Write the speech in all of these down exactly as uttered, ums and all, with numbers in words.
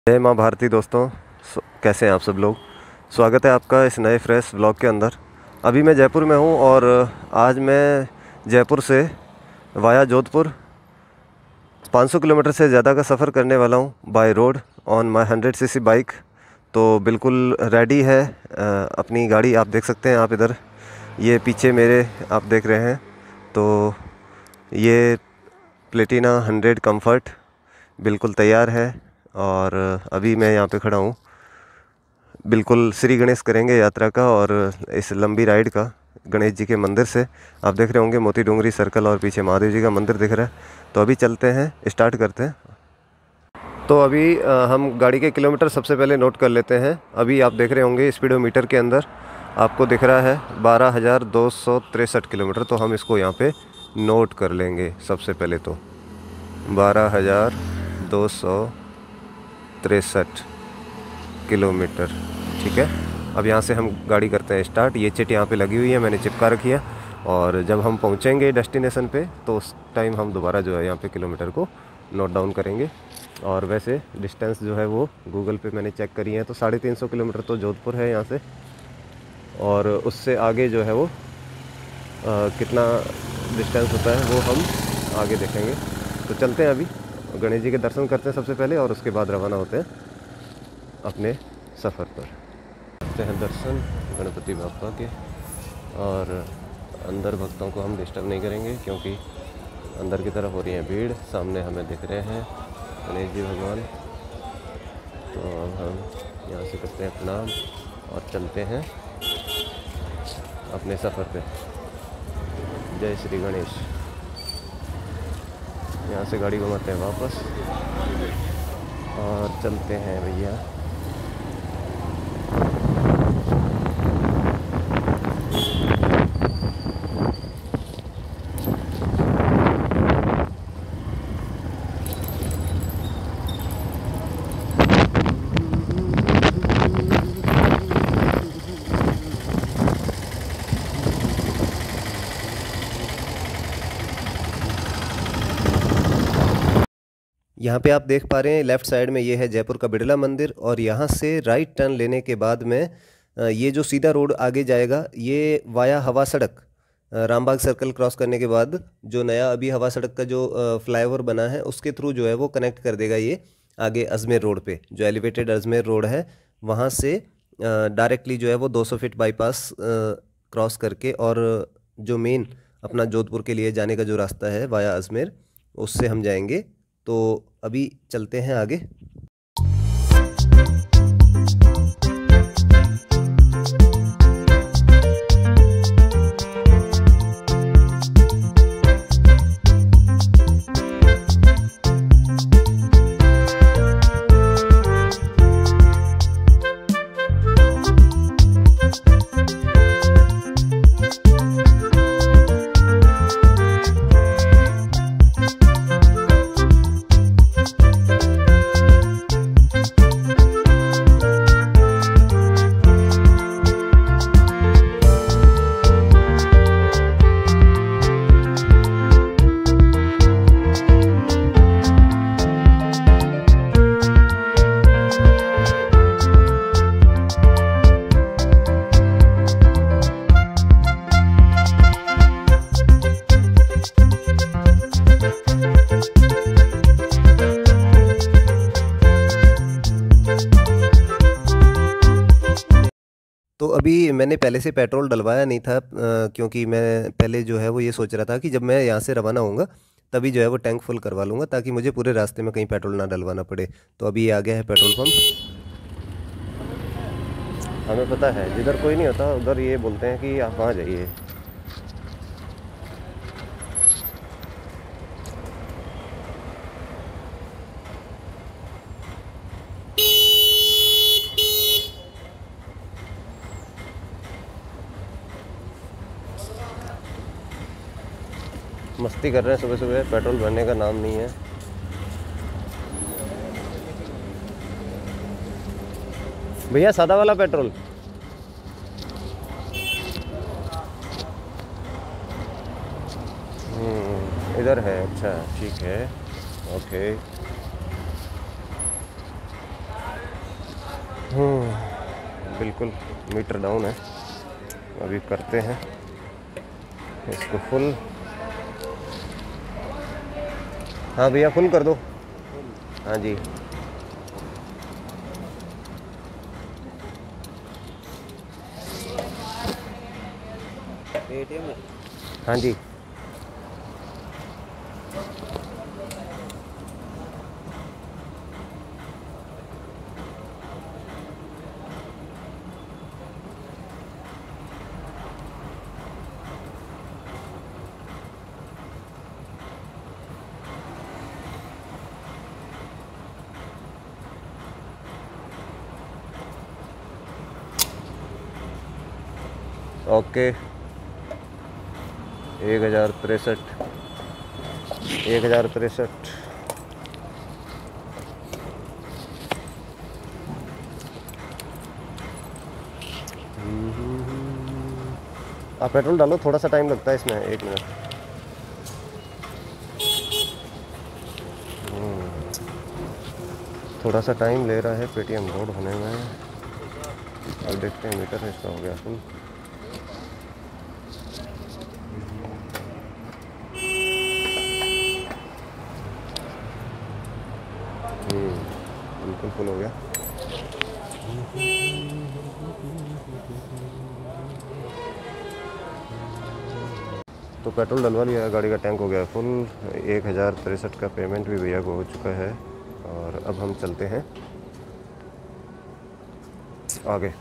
जय माँ भारती दोस्तों, सो- कैसे हैं आप सब लोग। स्वागत है आपका इस नए फ्रेश व्लॉग के अंदर। अभी मैं जयपुर में हूँ और आज मैं जयपुर से वाया जोधपुर पाँच सौ किलोमीटर से ज़्यादा का सफ़र करने वाला हूँ by road on my hundred cc bike. तो बिल्कुल रेडी है अ, अपनी गाड़ी। आप देख सकते हैं, आप इधर ये पीछे मेरे आप देख रहे हैं, तो ये प्लेटिना हंड्रेड कंफर्ट बिल्कुल तैयार है। और अभी मैं यहाँ पे खड़ा हूँ। बिल्कुल श्री गणेश करेंगे यात्रा का और इस लंबी राइड का गणेश जी के मंदिर से। आप देख रहे होंगे मोती डोंगरी सर्कल और पीछे महादेव जी का मंदिर दिख रहा है। तो अभी चलते हैं, स्टार्ट करते हैं। तो अभी अ, हम गाड़ी के किलोमीटर सबसे पहले नोट कर लेते हैं। अभी आप देख रहे होंगे स्पीडोमीटर के अंदर आपको दिख रहा है बारह हज़ार दो सौ तिरसठ किलोमीटर। तो हम इसको यहाँ पे नोट कर लेंगे सबसे पहले। तो बारह हज़ार दो सौ तिरसठ किलोमीटर, ठीक है। अब यहाँ से हम गाड़ी करते हैं स्टार्ट। ये चिट यहाँ पे लगी हुई है, मैंने चिपका रखी है। और जब हम पहुँचेंगे डेस्टिनेशन पे तो उस टाइम हम दोबारा जो है यहाँ पे किलोमीटर को नोट डाउन करेंगे। और वैसे डिस्टेंस जो है वो गूगल पे मैंने चेक करी है, तो साढ़े तीन सौ किलोमीटर तो जोधपुर है यहाँ से। और उससे आगे जो है वो आ, कितना डिस्टेंस होता है वो हम आगे देखेंगे। तो चलते हैं, अभी गणेश जी के दर्शन करते हैं सबसे पहले और उसके बाद रवाना होते हैं अपने सफ़र पर। करते हैं दर्शन गणपति बापा के। और अंदर भक्तों को हम डिस्टर्ब नहीं करेंगे क्योंकि अंदर की तरफ हो रही है भीड़। सामने हमें दिख रहे हैं गणेश जी भगवान। तो अब हम यहाँ से करते हैं प्रणाम और चलते हैं अपने सफ़र पे। जय श्री गणेश। यहाँ से गाड़ी घुमाते हैं वापस और चलते हैं भैया। यहाँ पे आप देख पा रहे हैं लेफ़्ट साइड में ये है जयपुर का बिड़ला मंदिर। और यहाँ से राइट टर्न लेने के बाद में अ, ये जो सीधा रोड आगे जाएगा ये वाया हवा सड़क, अ, रामबाग सर्कल क्रॉस करने के बाद जो नया अभी हवा सड़क का जो फ्लाईओवर बना है उसके थ्रू जो है वो कनेक्ट कर देगा ये आगे अजमेर रोड पे। जो एलिवेटेड अजमेर रोड है वहाँ से डायरेक्टली जो है वो दो सौ फीट बाईपास क्रॉस करके और जो मेन अपना जोधपुर के लिए जाने का जो रास्ता है वाया अजमेर, उससे हम जाएंगे। तो अभी चलते हैं आगे। तो अभी मैंने पहले से पेट्रोल डलवाया नहीं था, अ, क्योंकि मैं पहले जो है वो ये सोच रहा था कि जब मैं यहाँ से रवाना होऊंगा तभी जो है वो टैंक फुल करवा लूँगा ताकि मुझे पूरे रास्ते में कहीं पेट्रोल ना डलवाना पड़े। तो अभी ये आ गया है पेट्रोल पंप। हमें पता है जिधर कोई नहीं होता उधर ये बोलते हैं कि आप वहाँ जाइए। मस्ती कर रहे हैं सुबह सुबह, पेट्रोल भरने का नाम नहीं है। भैया सादा वाला पेट्रोल। इधर है, अच्छा ठीक है, ओके। हम्म बिल्कुल मीटर डाउन है। अभी करते हैं इसको फुल। हाँ भैया फुल कर दो। हाँ जी पेटीएम है। हाँ जी ओके। एक हज़ार तिरसठ एक हज़ार तिरसठ आप पेट्रोल डालो, थोड़ा सा टाइम लगता है इसमें, एक मिनट। थोड़ा सा टाइम ले रहा है पेटीएम लोड होने में। अब देखते हैं मीटर इसका हो गया फुल। बिल्कुल फुल हो गया। तो पेट्रोल डलवा लिया, गाड़ी का टैंक हो गया फुल। एक हज़ार तिरसठ का पेमेंट भी भैया को हो चुका है। और अब हम चलते हैं आगे।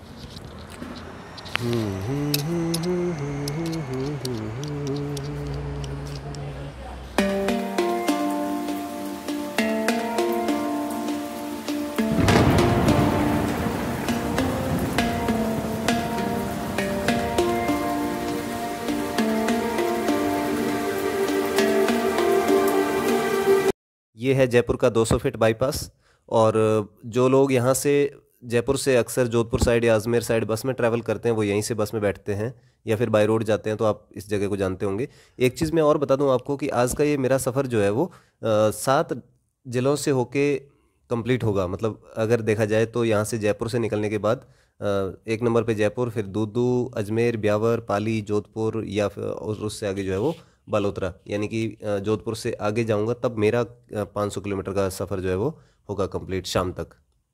ये है जयपुर का दो सौ फीट बाईपास। और जो लोग यहाँ से जयपुर से अक्सर जोधपुर साइड या अजमेर साइड बस में ट्रैवल करते हैं वो यहीं से बस में बैठते हैं या फिर बाय रोड जाते हैं, तो आप इस जगह को जानते होंगे। एक चीज़ मैं और बता दूं आपको कि आज का ये मेरा सफ़र जो है वो आ, सात ज़िलों से होके कंप्लीट होगा। मतलब अगर देखा जाए तो यहाँ से जयपुर से निकलने के बाद आ, एक नंबर पे जयपुर, फिर दूदू, अजमेर, ब्यावर, पाली, जोधपुर या फिर और उससे आगे जो है वो बालोतरा। यानी कि अ, जोधपुर से आगे जाऊंगा तब मेरा पाँच सौ किलोमीटर का सफ़र जो है वो होगा कंप्लीट शाम तक।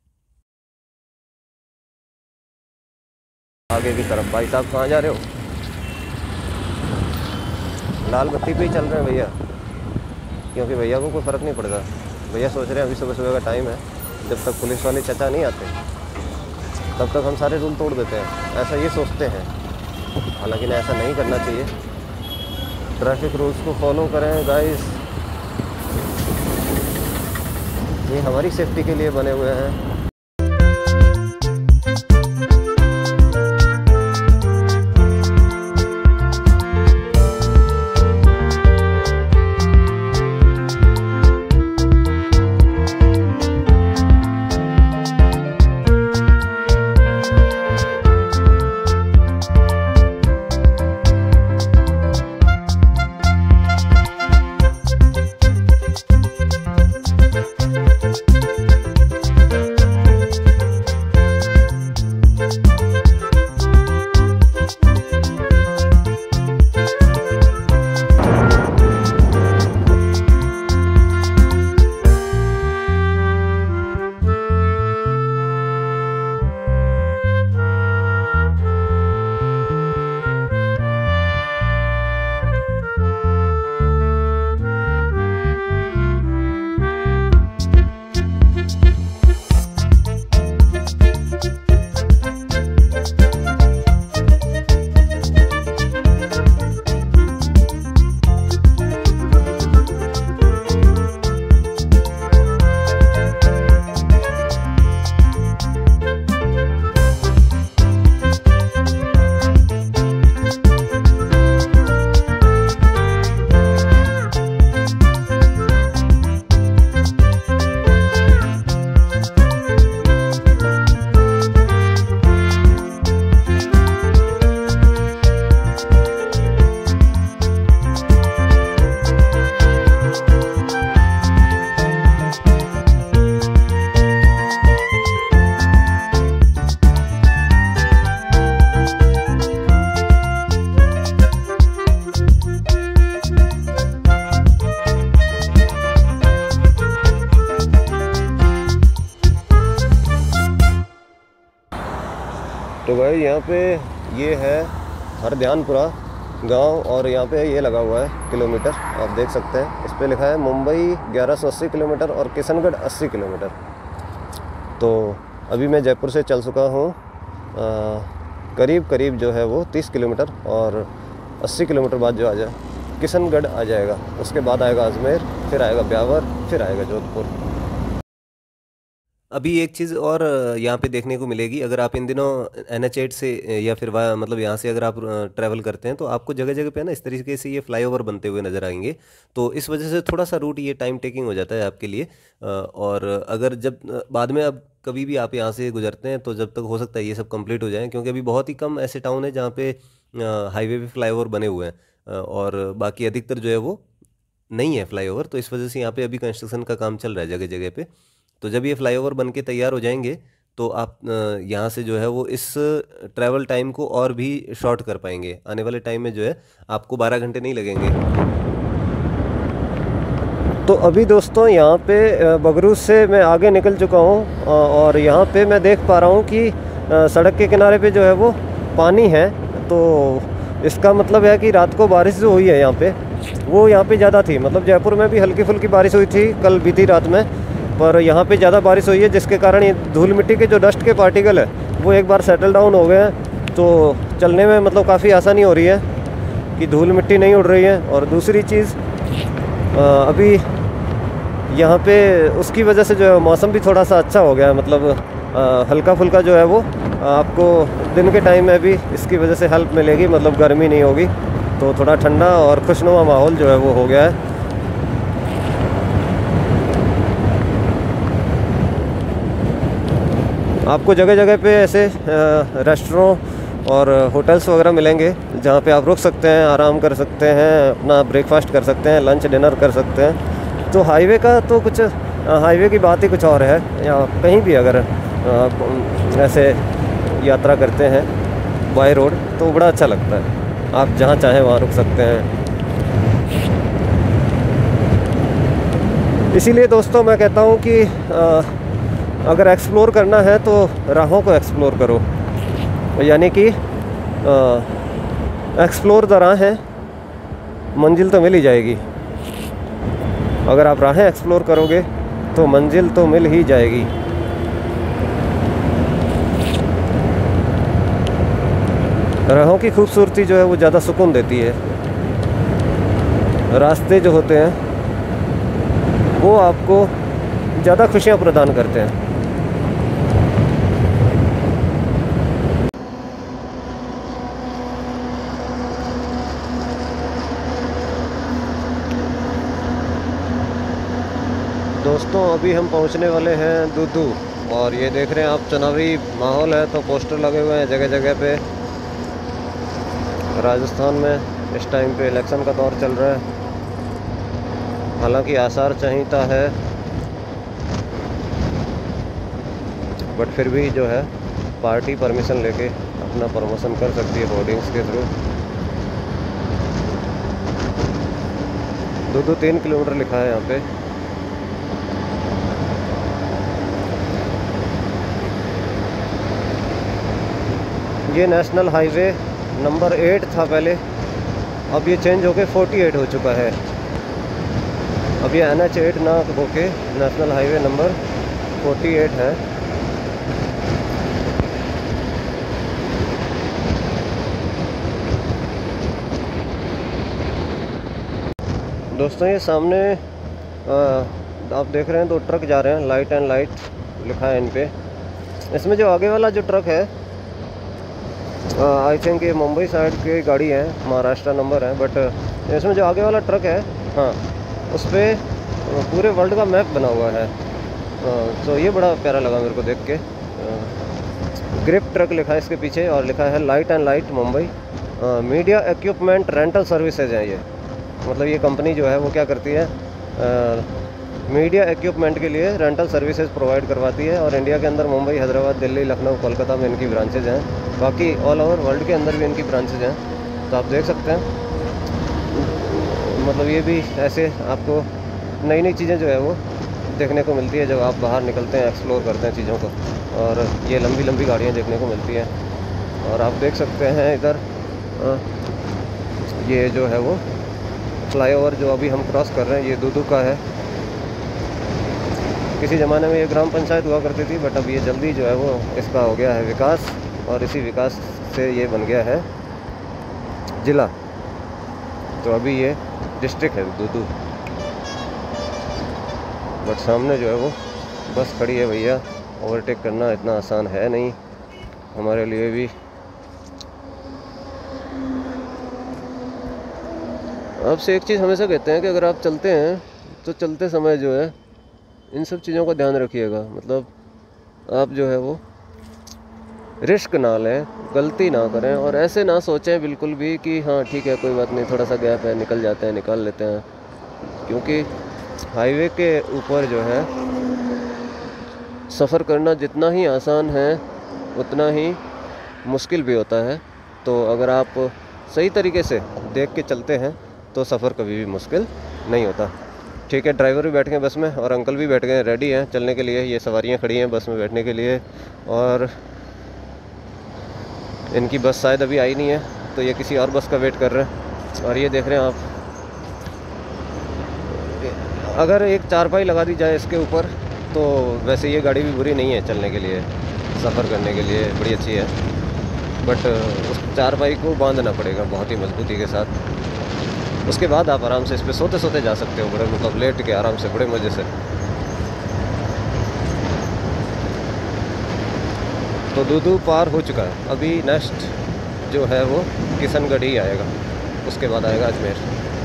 आगे की तरफ। भाई साहब कहाँ जा रहे हो? लाल बत्ती पे ही चल रहे हैं भैया, क्योंकि भैया को कोई फ़र्क नहीं पड़ता। भैया सोच रहे हैं अभी सुबह सुबह का टाइम है, जब तक पुलिस वाले चाचा नहीं आते तब तक हम सारे रूल तोड़ देते हैं, ऐसा ये सोचते हैं। हालांकि ना ऐसा नहीं करना चाहिए। ट्रैफिक रूल्स को फॉलो करें गाइस, ये हमारी सेफ्टी के लिए बने हुए हैं। तो भाई यहाँ पे ये है हरध्यानपुरा गांव और यहाँ पे ये लगा हुआ है किलोमीटर, आप देख सकते हैं। इस पे लिखा है मुंबई ग्यारह सौ अस्सी किलोमीटर और किशनगढ़ अस्सी किलोमीटर। तो अभी मैं जयपुर से चल चुका हूँ करीब करीब जो है वो तीस किलोमीटर, और अस्सी किलोमीटर बाद जो आ जाए किशनगढ़ आ जाएगा, उसके बाद आएगा अजमेर, फिर आएगा ब्यावर, फिर आएगा जोधपुर। अभी एक चीज़ और यहाँ पे देखने को मिलेगी, अगर आप इन दिनों एन एच एट से या फिर वह मतलब यहाँ से अगर आप ट्रैवल करते हैं तो आपको जगह जगह पे ना इस तरीके से ये फ्लाईओवर बनते हुए नज़र आएंगे। तो इस वजह से थोड़ा सा रूट ये टाइम टेकिंग हो जाता है आपके लिए। और अगर जब बाद में अब कभी भी आप यहाँ से गुजरते हैं तो जब तक हो सकता है ये सब कंप्लीट हो जाए, क्योंकि अभी बहुत ही कम ऐसे टाउन है जहाँ पे हाईवे पे फ्लाईओवर बने हुए हैं और बाकी अधिकतर जो है वो नहीं है फ्लाईओवर। तो इस वजह से यहाँ पे अभी कंस्ट्रक्शन का काम चल रहा है जगह जगह पे। तो जब ये फ्लाईओवर बन के तैयार हो जाएंगे तो आप यहाँ से जो है वो इस ट्रैवल टाइम को और भी शॉर्ट कर पाएंगे। आने वाले टाइम में जो है आपको बारह घंटे नहीं लगेंगे। तो अभी दोस्तों यहाँ पे बगरूज से मैं आगे निकल चुका हूँ और यहाँ पे मैं देख पा रहा हूँ कि सड़क के किनारे पे जो है वो पानी है। तो इसका मतलब है कि रात को बारिश जो हुई है यहाँ पे वो यहाँ पे ज़्यादा थी। मतलब जयपुर में भी हल्की फुल्की बारिश हुई थी कल बीती रात में, पर यहाँ पे ज़्यादा बारिश हुई है, जिसके कारण ये धूल मिट्टी के जो डस्ट के पार्टिकल है वो एक बार सेटल डाउन हो गए हैं। तो चलने में मतलब काफ़ी आसानी हो रही है कि धूल मिट्टी नहीं उड़ रही है। और दूसरी चीज़ अभी यहाँ पे उसकी वजह से जो है मौसम भी थोड़ा सा अच्छा हो गया है। मतलब आ, हल्का फुल्का जो है वो आपको दिन के टाइम में भी इसकी वजह से हेल्प मिलेगी, मतलब गर्मी नहीं होगी। तो थोड़ा ठंडा और खुशनुमा माहौल जो है वो हो गया है। आपको जगह जगह पे ऐसे रेस्टोरेंट और होटल्स वगैरह मिलेंगे जहाँ पे आप रुक सकते हैं, आराम कर सकते हैं, अपना ब्रेकफास्ट कर सकते हैं, लंच डिनर कर सकते हैं। तो हाईवे का तो कुछ हाईवे की बात ही कुछ और है। या कहीं भी अगर आप ऐसे यात्रा करते हैं बाय रोड तो बड़ा अच्छा लगता है, आप जहाँ चाहें वहाँ रुक सकते हैं। इसीलिए दोस्तों मैं कहता हूँ कि आ, अगर एक्सप्लोर करना है तो राहों को एक्सप्लोर करो, यानी कि एक्सप्लोर द राह है, मंजिल तो मिल ही जाएगी। अगर आप राहें एक्सप्लोर करोगे तो मंजिल तो मिल ही जाएगी। राहों की खूबसूरती जो है वो ज़्यादा सुकून देती है। रास्ते जो होते हैं वो आपको ज़्यादा खुशियाँ प्रदान करते हैं। दोस्तों अभी हम पहुंचने वाले हैं दूदू, और ये देख रहे हैं आप चुनावी माहौल है तो पोस्टर लगे हुए हैं जगह जगह पे। राजस्थान में इस टाइम पे इलेक्शन का दौर चल रहा है, हालांकि आसार संहिता है बट फिर भी जो है पार्टी परमिशन लेके अपना प्रमोशन कर सकती है होर्डिंग्स के थ्रू। दूदू तीन किलोमीटर लिखा है यहाँ पे। ये नेशनल हाईवे नंबर एट था पहले, अब ये चेंज होके फोर्टी एट हो चुका है। अब ये एन एच एट ना होके national highway number forty eight है। दोस्तों ये सामने आ, आप देख रहे हैं दो ट्रक जा रहे हैं, लाइट एंड लाइट लिखा है इन पे। इसमें जो आगे वाला जो ट्रक है आई थिंक ये मुंबई साइड की गाड़ी है, महाराष्ट्र नंबर है, बट इसमें जो आगे वाला ट्रक है हाँ उस पर पूरे वर्ल्ड का मैप बना हुआ है। तो ये बड़ा प्यारा लगा मेरे को देख के। ग्रिप ट्रक लिखा है इसके पीछे और लिखा है light and light Mumbai media equipment rental services हैं ये। मतलब ये कंपनी जो है वो क्या करती है, मीडिया इक्विपमेंट के लिए रेंटल सर्विसेज प्रोवाइड करवाती है। और इंडिया के अंदर मुंबई, हैदराबाद, दिल्ली, लखनऊ, कोलकाता में इनकी ब्रांचेज हैं। बाकी ऑल ओवर वर्ल्ड के अंदर भी इनकी ब्रांचेज हैं। तो आप देख सकते हैं मतलब ये भी ऐसे आपको नई नई चीज़ें जो है वो देखने को मिलती है जब आप बाहर निकलते हैं, एक्सप्लोर करते हैं चीज़ों को। और ये लंबी लंबी गाड़ियाँ देखने को मिलती हैं। और आप देख सकते हैं इधर ये जो है वो फ्लाईओवर जो अभी हम क्रॉस कर रहे हैं ये दूदू का है। किसी ज़माने में ये ग्राम पंचायत हुआ करती थी, बट अब ये जल्दी जो है वो इसका हो गया है विकास, और इसी विकास से ये बन गया है ज़िला। तो अभी ये डिस्ट्रिक्ट है दूदू। बट सामने जो है वो बस खड़ी है भैया, ओवरटेक करना इतना आसान है नहीं हमारे लिए भी। आपसे एक चीज़ हमेशा कहते हैं कि अगर आप चलते हैं तो चलते समय जो है इन सब चीज़ों का ध्यान रखिएगा। मतलब आप जो है वो रिस्क ना लें, गलती ना करें, और ऐसे ना सोचें बिल्कुल भी कि हाँ ठीक है कोई बात नहीं, थोड़ा सा गैप है, निकल जाते हैं, निकाल लेते हैं। क्योंकि हाईवे के ऊपर जो है सफ़र करना जितना ही आसान है उतना ही मुश्किल भी होता है। तो अगर आप सही तरीके से देख के चलते हैं तो सफ़र कभी भी मुश्किल नहीं होता। ठीक है, ड्राइवर भी बैठ गए बस में और अंकल भी बैठ गए, रेडी हैं चलने के लिए। ये सवारियां खड़ी हैं बस में बैठने के लिए, और इनकी बस शायद अभी आई नहीं है तो ये किसी और बस का वेट कर रहे हैं। और ये देख रहे हैं आप, अगर एक चारपाई लगा दी जाए इसके ऊपर तो वैसे ये गाड़ी भी बुरी नहीं है चलने के लिए, सफ़र करने के लिए बड़ी अच्छी है। बट उस चारपाई को बांधना पड़ेगा बहुत ही मजबूती के साथ। उसके बाद आप आराम से इस पर सोते सोते जा सकते हो, बड़े मतलब लेट के आराम से, बड़े मज़े से। तो दूदू पार हो चुका है। अभी नेक्स्ट जो है वो किशनगढ़ ही आएगा, उसके बाद आएगा अजमेर।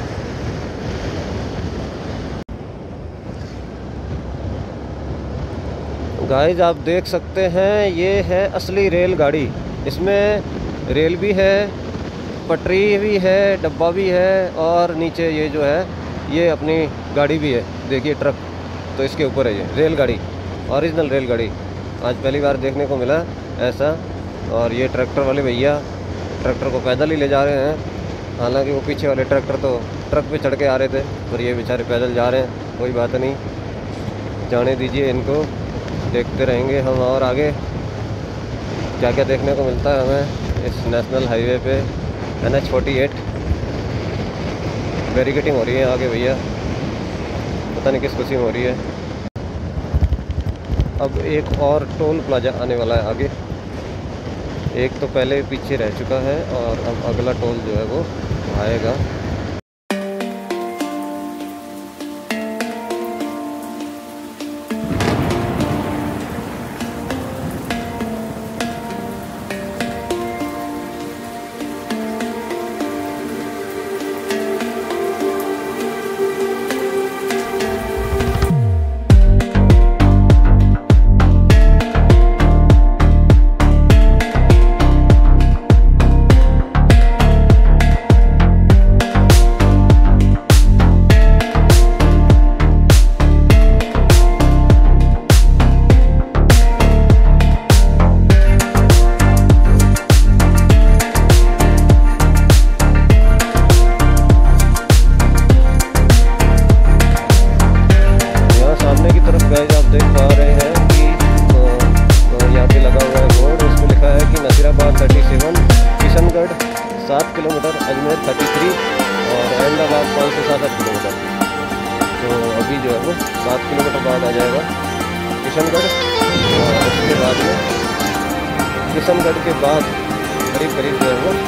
गाइस आप देख सकते हैं ये है असली रेलगाड़ी। इसमें रेल भी है, पटरी भी है, डब्बा भी है, और नीचे ये जो है ये अपनी गाड़ी भी है। देखिए ट्रक, तो इसके ऊपर है ये रेलगाड़ी, ओरिजिनल रेलगाड़ी। आज पहली बार देखने को मिला ऐसा। और ये ट्रैक्टर वाले भैया ट्रैक्टर को पैदल ही ले जा रहे हैं। हालांकि वो पीछे वाले ट्रैक्टर तो ट्रक पे चढ़ के आ रहे थे, पर ये बेचारे पैदल जा रहे हैं। कोई बात नहीं, जाने दीजिए इनको, देखते रहेंगे हम और आगे क्या क्या देखने को मिलता है हमें इस नेशनल हाईवे पे। N H forty eight barricading हो रही है आगे भैया, पता नहीं किस खुशी में हो रही है। अब एक और टोल प्लाजा आने वाला है आगे। एक तो पहले पीछे रह चुका है और अब अगला टोल जो है वो आएगा। सात किलोमीटर, अजमेर तैंतीस और अहमदाबाद पाँच सौ सात किलोमीटर। तो अभी जो है वो सात किलोमीटर बाद आ जाएगा किशनगढ़, और उसके बाद में किशनगढ़ के बाद करीब करीब जो है वो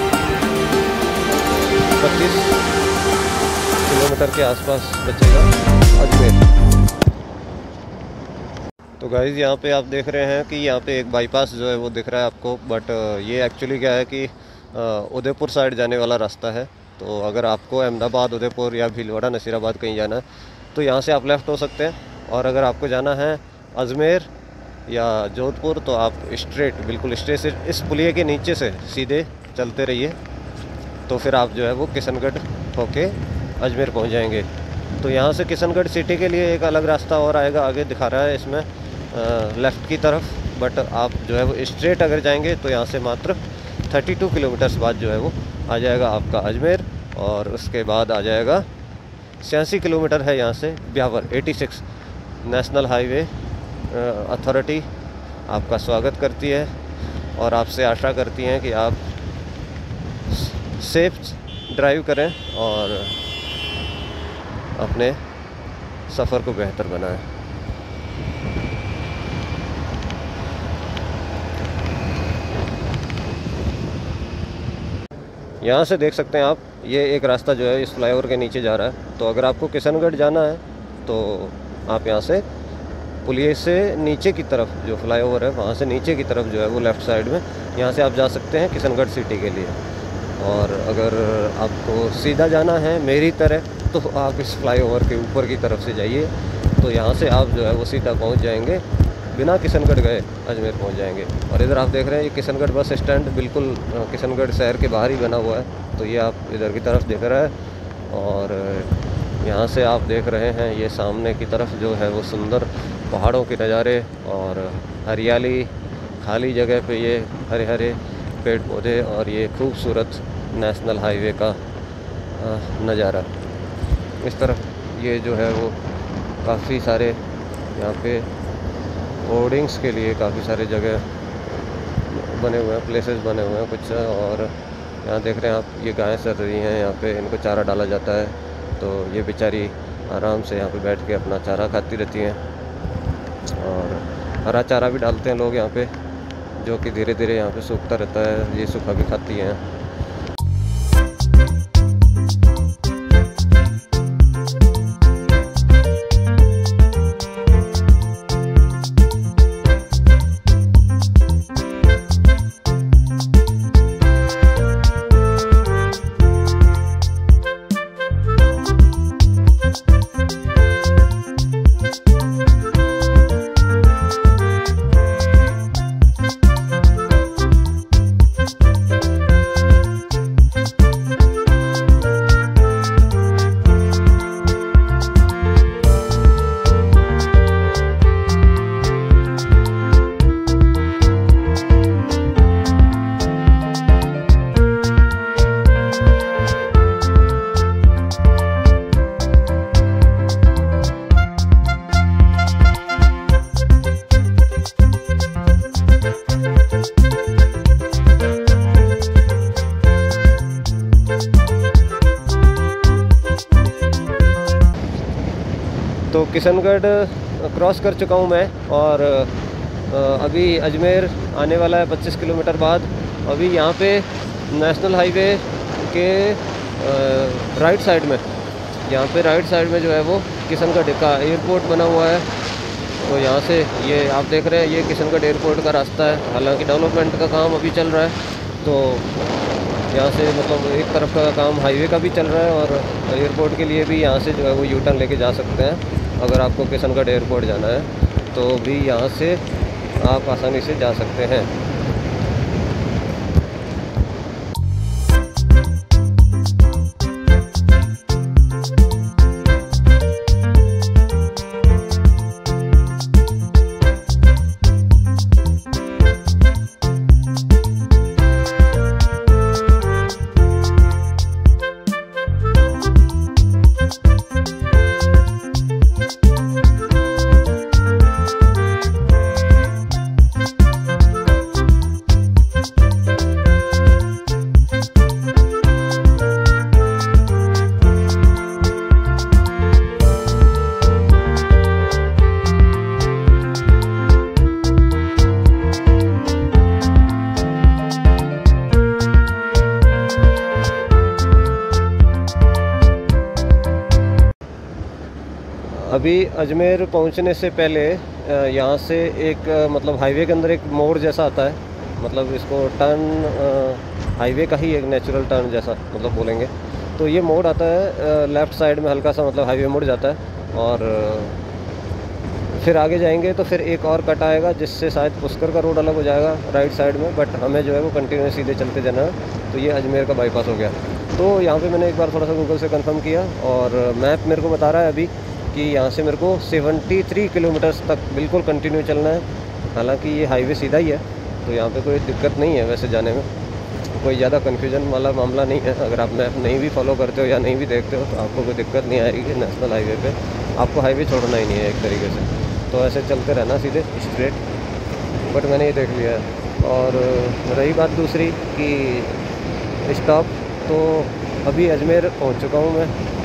पच्चीस किलोमीटर के आसपास बचेगा अजमेर। तो गाइस यहाँ पे आप देख रहे हैं कि यहाँ पे एक बाईपास जो है वो दिख रहा है आपको, बट ये एक्चुअली क्या है कि उदयपुर साइड जाने वाला रास्ता है। तो अगर आपको अहमदाबाद, उदयपुर या भीलवाड़ा, नसीराबाद कहीं जाना है तो यहाँ से आप लेफ़्ट हो सकते हैं। और अगर आपको जाना है अजमेर या जोधपुर तो आप स्ट्रेट, बिल्कुल स्ट्रेट से इस पुलिये के नीचे से सीधे चलते रहिए, तो फिर आप जो है वो किशनगढ़ होके अजमेर पहुँच जाएंगे। तो यहाँ से किशनगढ़ सिटी के लिए एक अलग रास्ता और आएगा, आगे दिखा रहा है इसमें लेफ़्ट की तरफ। बट आप जो है वो स्ट्रेट अगर जाएंगे तो यहाँ से मात्र बत्तीस किलोमीटर्स बाद जो है वो आ जाएगा आपका अजमेर। और उसके बाद आ जाएगा छियासी किलोमीटर है यहाँ से ब्यावर। छियासी नेशनल हाईवे अथॉरिटी आपका स्वागत करती है। और आपसे आशा करती हैं कि आप सेफ ड्राइव करें और अपने सफ़र को बेहतर बनाएं। यहाँ से देख सकते हैं आप, ये एक रास्ता जो है इस फ्लाईओवर के नीचे जा रहा है। तो अगर आपको किशनगढ़ जाना है तो आप यहाँ से पुलिये से नीचे की तरफ, जो फ्लाईओवर है वहाँ से नीचे की तरफ जो है वो लेफ़्ट साइड में, यहाँ से आप जा सकते हैं किशनगढ़ सिटी के लिए। और अगर आपको सीधा जाना है मेरी तरह तो आप इस फ्लाईओवर के ऊपर की तरफ से जाइए, तो यहाँ से आप जो है वो सीधा पहुँच जाएंगे, बिना किशनगढ़ गए अजमेर पहुँच जाएंगे। और इधर आप देख रहे हैं ये किशनगढ़ बस स्टैंड बिल्कुल किशनगढ़ शहर के बाहर ही बना हुआ है। तो ये आप इधर की तरफ देख रहे हैं और यहाँ से आप देख रहे हैं ये सामने की तरफ जो है वो सुंदर पहाड़ों के नज़ारे और हरियाली, खाली जगह पे ये हरे हरे पेड़ पौधे और ये खूबसूरत नेशनल हाईवे का नज़ारा। इस तरफ ये जो है वो काफ़ी सारे यहाँ पे होर्डिंग्स के लिए काफ़ी सारे जगह बने हुए हैं, प्लेसेस बने हुए हैं कुछ। और यहाँ देख रहे हैं आप ये गायें चर रही हैं, यहाँ पे इनको चारा डाला जाता है। तो ये बेचारी आराम से यहाँ पे बैठ के अपना चारा खाती रहती हैं और हरा चारा भी डालते हैं लोग यहाँ पे, जो कि धीरे धीरे यहाँ पे सूखता रहता है। ये सूखा भी खाती हैं। तो किशनगढ़ क्रॉस कर चुका हूँ मैं और अभी अजमेर आने वाला है पच्चीस किलोमीटर बाद। अभी यहाँ पे नेशनल हाईवे के राइट साइड में, यहाँ पे राइट साइड में जो है वो किशनगढ़ का एयरपोर्ट बना हुआ है। तो यहाँ से ये आप देख रहे हैं ये किशनगढ़ एयरपोर्ट का रास्ता है। हालांकि डेवलपमेंट का काम अभी चल रहा है, तो यहाँ से मतलब एक तरफ का काम हाईवे का भी चल रहा है और एयरपोर्ट के लिए भी यहाँ से जो है वो यू टर्न लेके जा सकते हैं। अगर आपको किशनगढ़ एयरपोर्ट जाना है तो भी यहाँ से आप आसानी से जा सकते हैं। अभी अजमेर पहुंचने से पहले यहाँ से एक मतलब हाईवे के अंदर एक मोड़ जैसा आता है, मतलब इसको टर्न हाईवे का ही एक नेचुरल टर्न जैसा मतलब बोलेंगे। तो ये मोड़ आता है लेफ़्ट साइड में, हल्का सा मतलब हाईवे मुड़ जाता है और फिर आगे जाएंगे तो फिर एक और कट आएगा जिससे शायद पुष्कर का रोड अलग हो जाएगा राइट साइड में, बट हमें जो है वो कंटिन्यू सीधे चलते जाना है। तो ये अजमेर का बाईपास हो गया। तो यहाँ पे मैंने एक बार थोड़ा सा गूगल से कंफर्म किया और मैप मेरे को बता रहा है अभी कि यहाँ से मेरे को तिहत्तर किलोमीटर्स तक बिल्कुल कंटिन्यू चलना है। हालांकि ये हाईवे सीधा ही है, तो यहाँ पे कोई दिक्कत नहीं है वैसे जाने में, कोई ज़्यादा कन्फ्यूजन वाला मामला नहीं है। अगर आप मैप नहीं भी फॉलो करते हो या नहीं भी देखते हो तो आपको कोई दिक्कत नहीं आएगी। नेशनल हाईवे पे आपको हाईवे छोड़ना ही नहीं है एक तरीके से, तो ऐसे चलते रहना सीधे स्ट्रेट। बट मैंने ये देख लिया है और रही बात दूसरी कि स्टॉप, तो अभी अजमेर पहुंच चुका हूं मैं।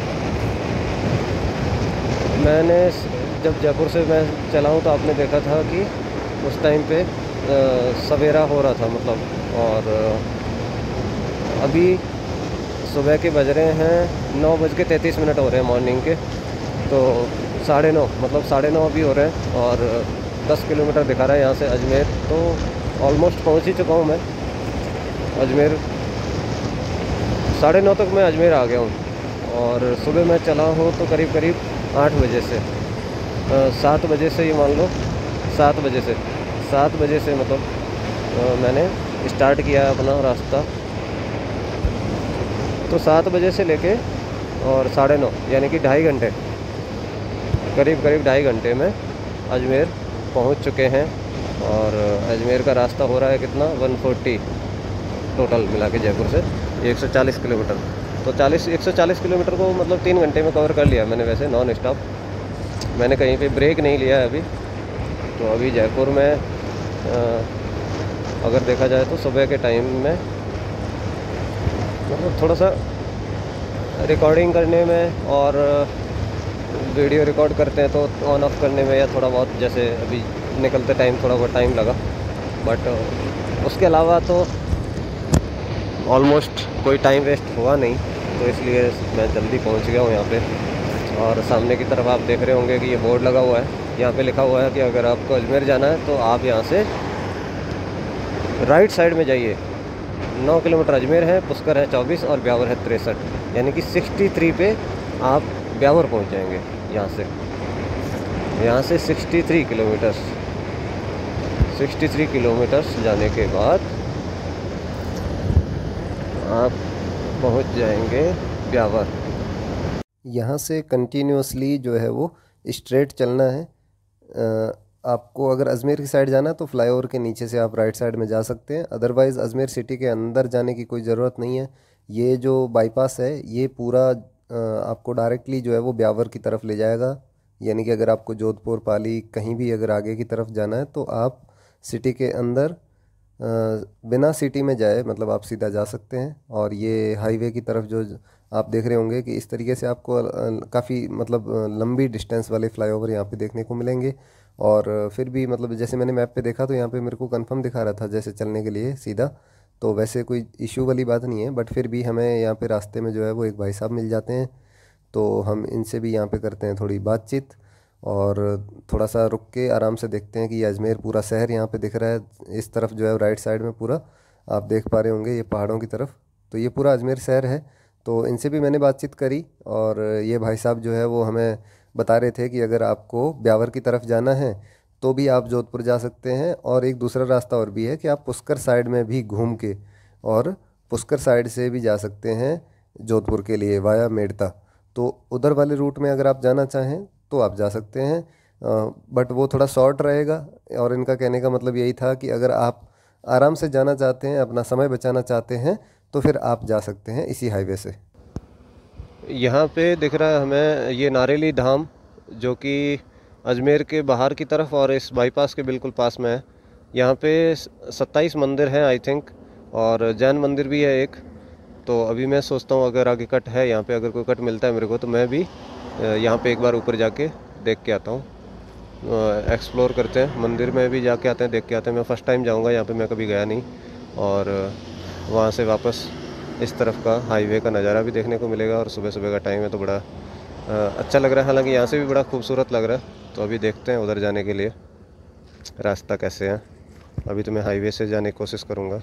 मैंने जब जयपुर से मैं चला हूं तो आपने देखा था कि उस टाइम पे सवेरा हो रहा था मतलब, और अभी सुबह के बज रहे हैं नौ बज के तैंतीस मिनट हो रहे हैं मॉर्निंग के। तो साढ़े नौ मतलब साढ़े नौ अभी हो रहे हैं और दस किलोमीटर दिखा रहा है यहाँ से अजमेर। तो ऑलमोस्ट पहुँच ही चुका हूँ मैं अजमेर। साढ़े नौ तक मैं अजमेर आ गया हूँ और सुबह मैं चला हूँ तो करीब करीब आठ बजे से सात बजे से ये मान लो सात बजे से सात बजे से मतलब आ, मैंने स्टार्ट किया अपना रास्ता। तो सात बजे से लेके और साढ़े नौ यानी कि ढाई घंटे करीब करीब ढाई घंटे में अजमेर पहुंच चुके हैं। और अजमेर का रास्ता हो रहा है कितना एक सौ चालीस टोटल मिला के जयपुर से एक सौ चालीस किलोमीटर। तो चालीस एक सौ चालीस किलोमीटर को मतलब तीन घंटे में कवर कर लिया मैंने, वैसे नॉन स्टॉप। मैंने कहीं पे ब्रेक नहीं लिया है अभी। तो अभी जयपुर में आ, अगर देखा जाए तो सुबह के टाइम में मतलब थोड़ा सा रिकॉर्डिंग करने में और वीडियो रिकॉर्ड करते हैं तो ऑन ऑफ करने में या थोड़ा बहुत जैसे अभी निकलते टाइम थोड़ा बहुत टाइम लगा, बट उसके अलावा तो ऑलमोस्ट कोई टाइम वेस्ट हुआ नहीं। तो इसलिए मैं जल्दी पहुंच गया हूं यहाँ पे। और सामने की तरफ आप देख रहे होंगे कि ये बोर्ड लगा हुआ है, यहाँ पे लिखा हुआ है कि अगर आपको अजमेर जाना है तो आप यहाँ से राइट साइड में जाइए। नौ किलोमीटर अजमेर है, पुष्कर है चौबीस और ब्यावर है तिरसठ, यानी कि तिरसठ पे आप ब्यावर पहुंच जाएंगे। यहाँ से यहाँ से तिरसठ किलोमीटर्स तिरसठ किलोमीटर्स जाने के बाद आप पहुंच जाएंगे ब्यावर। यहाँ से कंटिन्यूसली जो है वो स्ट्रेट चलना है। आ, आपको अगर अजमेर की साइड जाना है तो फ्लाईओवर के नीचे से आप राइट साइड में जा सकते हैं, अदरवाइज़ अजमेर सिटी के अंदर जाने की कोई ज़रूरत नहीं है। ये जो बाईपास है ये पूरा आ, आपको डायरेक्टली जो है वो ब्यावर की तरफ ले जाएगा। यानी कि अगर आपको जोधपुर पाली कहीं भी अगर आगे की तरफ जाना है तो आप सिटी के अंदर आ, बिना सिटी में जाए मतलब आप सीधा जा सकते हैं। और ये हाईवे की तरफ जो आप देख रहे होंगे कि इस तरीके से आपको काफ़ी मतलब लंबी डिस्टेंस वाले फ्लाईओवर यहाँ पे देखने को मिलेंगे। और फिर भी मतलब जैसे मैंने मैप पे देखा तो यहाँ पे मेरे को कंफर्म दिखा रहा था जैसे चलने के लिए सीधा, तो वैसे कोई इशू वाली बात नहीं है। बट फिर भी हमें यहाँ पे रास्ते में जो है वो एक भाई साहब मिल जाते हैं, तो हम इनसे भी यहाँ पे करते हैं थोड़ी बातचीत और थोड़ा सा रुक के आराम से देखते हैं कि ये अजमेर पूरा शहर यहाँ पे दिख रहा है। इस तरफ जो है राइट साइड में पूरा आप देख पा रहे होंगे ये पहाड़ों की तरफ, तो ये पूरा अजमेर शहर है। तो इनसे भी मैंने बातचीत करी और ये भाई साहब जो है वो हमें बता रहे थे कि अगर आपको ब्यावर की तरफ जाना है तो भी आप जोधपुर जा सकते हैं, और एक दूसरा रास्ता और भी है कि आप पुष्कर साइड में भी घूम के और पुष्कर साइड से भी जा सकते हैं जोधपुर के लिए वाया मेड़ता। तो उधर वाले रूट में अगर आप जाना चाहें तो आप जा सकते हैं, बट वो थोड़ा शॉर्ट रहेगा। और इनका कहने का मतलब यही था कि अगर आप आराम से जाना चाहते हैं, अपना समय बचाना चाहते हैं, तो फिर आप जा सकते हैं इसी हाईवे से। यहाँ पे दिख रहा है हमें ये नारेली धाम, जो कि अजमेर के बाहर की तरफ और इस बाईपास के बिल्कुल पास में है। यहाँ पे सत्ताईस मंदिर हैं आई थिंक, और जैन मंदिर भी है एक। तो अभी मैं सोचता हूँ अगर आगे कट है यहाँ पे, अगर कोई कट मिलता है मेरे को तो मैं भी यहाँ पे एक बार ऊपर जाके देख के आता हूँ, एक्सप्लोर करते हैं, मंदिर में भी जाके आते हैं, देख के आते हैं। मैं फ़र्स्ट टाइम जाऊँगा यहाँ पे, मैं कभी गया नहीं। और वहाँ से वापस इस तरफ का हाईवे का नज़ारा भी देखने को मिलेगा। और सुबह सुबह का टाइम है तो बड़ा अच्छा लग रहा है, हालांकि यहाँ से भी बड़ा खूबसूरत लग रहा है। तो अभी देखते हैं उधर जाने के लिए रास्ता कैसे है। अभी तो मैं हाईवे से जाने की कोशिश करूँगा।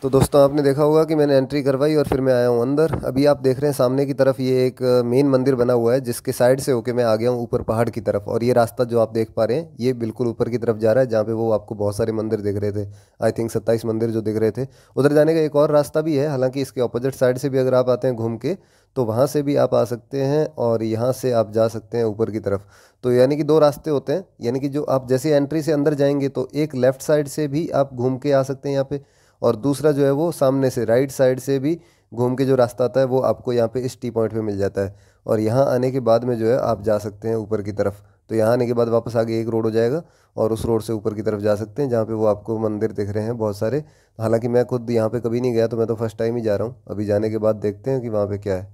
तो दोस्तों आपने देखा होगा कि मैंने एंट्री करवाई और फिर मैं आया हूँ अंदर। अभी आप देख रहे हैं सामने की तरफ ये एक मेन मंदिर बना हुआ है, जिसके साइड से होके मैं आ गया हूँ ऊपर पहाड़ की तरफ। और ये रास्ता जो आप देख पा रहे हैं ये बिल्कुल ऊपर की तरफ जा रहा है, जहाँ पे वो आपको बहुत सारे मंदिर दिख रहे थे। आई थिंक सत्ताईस मंदिर जो दिख रहे थे। उधर जाने का एक और रास्ता भी है, हालांकि इसके ऑपोजिट साइड से भी अगर आप आते हैं घूम के तो वहाँ से भी आप आ सकते हैं और यहाँ से आप जा सकते हैं ऊपर की तरफ। तो यानी कि दो रास्ते होते हैं, यानी कि जो आप जैसे एंट्री से अंदर जाएंगे तो एक लेफ्ट साइड से भी आप घूम के आ सकते हैं यहाँ पे, और दूसरा जो है वो सामने से राइट साइड से भी घूम के जो रास्ता आता है वो आपको यहाँ पे इस टी पॉइंट पे मिल जाता है। और यहाँ आने के बाद में जो है आप जा सकते हैं ऊपर की तरफ। तो यहाँ आने के बाद वापस आगे एक रोड हो जाएगा और उस रोड से ऊपर की तरफ जा सकते हैं, जहाँ पे वो आपको मंदिर दिख रहे हैं बहुत सारे। हालांकि मैं खुद यहाँ पे कभी नहीं गया, तो मैं तो फर्स्ट टाइम ही जा रहा हूँ। अभी जाने के बाद देखते हैं कि वहाँ पे क्या है।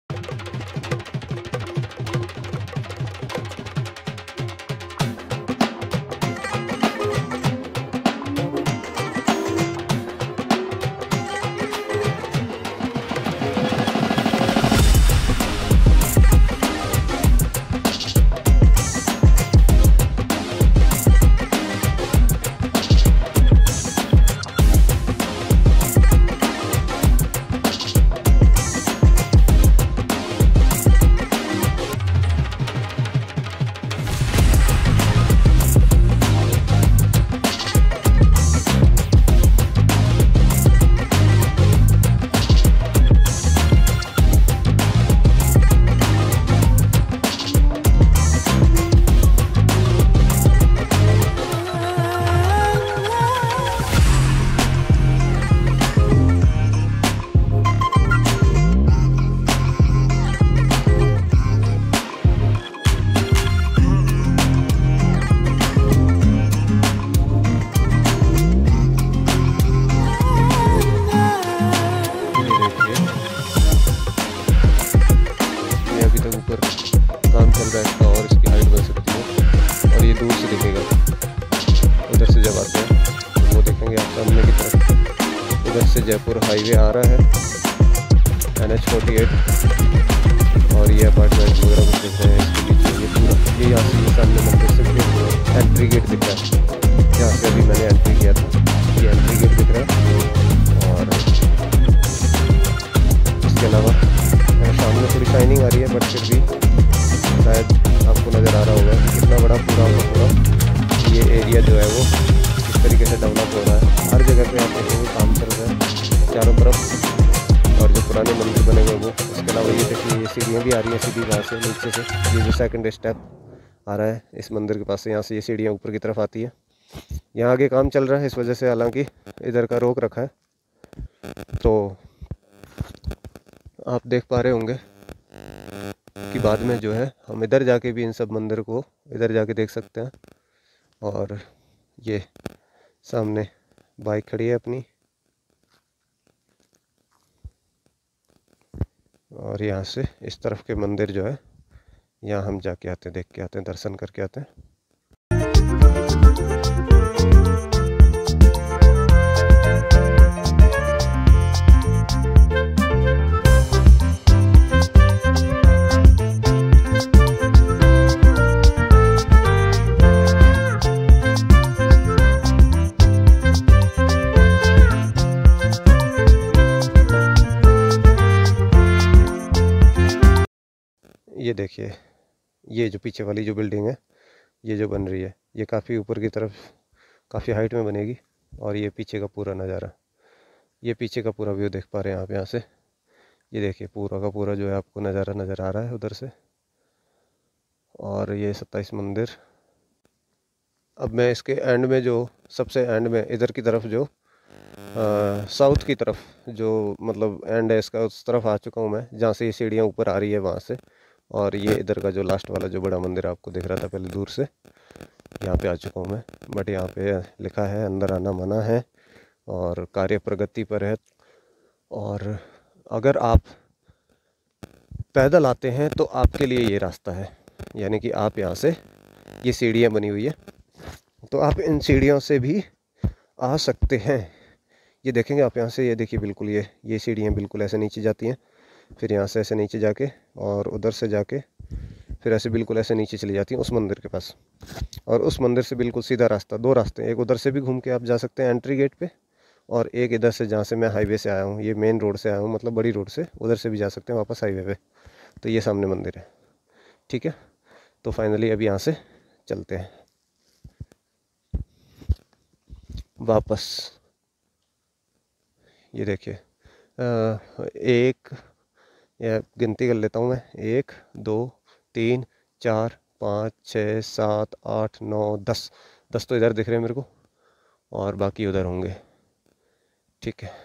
काम चल रहा है इसका और इसकी हाइट बढ़ सकती है। और ये दूर से दिखेगा, उधर से जब आते हैं तो वो देखेंगे आप सामने की तरफ। उधर से जयपुर हाईवे आ रहा है, एन एच फोर्टी एट, और ये अपार्टमेंट वगैरह कुछ दिख रहे हैं इसके पीछे। ये पूरा ये यहाँ से ये सामने मंदिर से एंट्री गेट दिख रहा है, जहाँ से अभी मैंने एंट्री किया था। ये एंट्री गेट दिख रहा है। और इसके अलावा सामने थोड़ी शाइनिंग आ रही है, बट फिर भी शायद आपको नज़र आ रहा होगा कि कितना बड़ा पूरा होगा पूरा ये एरिया जो है वो किस तरीके से डेवलप हो रहा है। हर जगह पे आप देखेंगे काम चल रहा है चारों तरफ। और जो पुराने मंदिर बने हुए वो, इसके अलावा ये देखिए ये सीढ़ियाँ भी आ रही हैं सीधी वहाँ से नीचे से। ये जो सेकंड स्टेप आ रहा है इस मंदिर के पास से, यहाँ से ये सीढ़ियाँ ऊपर की तरफ आती है। यहाँ आगे काम चल रहा है, इस वजह से हालांकि इधर का रोक रखा है। तो आप देख पा रहे होंगे कि बाद में जो है हम इधर जाके भी इन सब मंदिर को इधर जाके देख सकते हैं। और ये सामने बाइक खड़ी है अपनी, और यहाँ से इस तरफ के मंदिर जो है यहाँ हम जाके आते हैं, देख के आते हैं, दर्शन करके आते हैं। ये देखिए ये जो पीछे वाली जो बिल्डिंग है ये जो बन रही है ये काफ़ी ऊपर की तरफ काफ़ी हाइट में बनेगी। और ये पीछे का पूरा नज़ारा, ये पीछे का पूरा व्यू देख पा रहे हैं आप यहाँ से। ये देखिए पूरा का पूरा जो है आपको नज़ारा नज़र आ रहा है उधर से। और ये सत्ताईस मंदिर। अब मैं इसके एंड में जो सबसे एंड में इधर की तरफ जो आ, साउथ की तरफ जो मतलब एंड है इसका, उस तरफ आ चुका हूँ मैं, जहाँ से ये सीढ़ियाँ ऊपर आ रही है वहाँ से। और ये इधर का जो लास्ट वाला जो बड़ा मंदिर आपको दिख रहा था पहले दूर से, यहाँ पे आ चुका हूँ मैं। बट यहाँ पे लिखा है अंदर आना मना है और कार्य प्रगति पर है। और अगर आप पैदल आते हैं तो आपके लिए ये रास्ता है, यानी कि आप यहाँ से ये सीढ़ियाँ बनी हुई है तो आप इन सीढ़ियों से भी आ सकते हैं। ये देखेंगे आप यहाँ से, ये देखिए बिल्कुल ये ये सीढ़ियाँ बिल्कुल ऐसे नीचे जाती हैं, फिर यहाँ से ऐसे नीचे जाके और उधर से जाके फिर ऐसे बिल्कुल ऐसे नीचे चली जाती हैं उस मंदिर के पास। और उस मंदिर से बिल्कुल सीधा रास्ता, दो रास्ते, एक उधर से भी घूम के आप जा सकते हैं एंट्री गेट पे, और एक इधर से जहाँ से मैं हाईवे से आया हूँ, ये मेन रोड से आया हूँ, मतलब बड़ी रोड से, उधर से भी जा सकते हैं वापस हाईवे पे। तो ये सामने मंदिर है, ठीक है। तो फाइनली अभी यहाँ से चलते हैं वापस। ये देखिए, एक, या गिनती कर लेता हूँ मैं, एक दो तीन चार पाँच छः सात आठ नौ दस, दस तो इधर दिख रहे हैं मेरे को और बाकी उधर होंगे, ठीक है।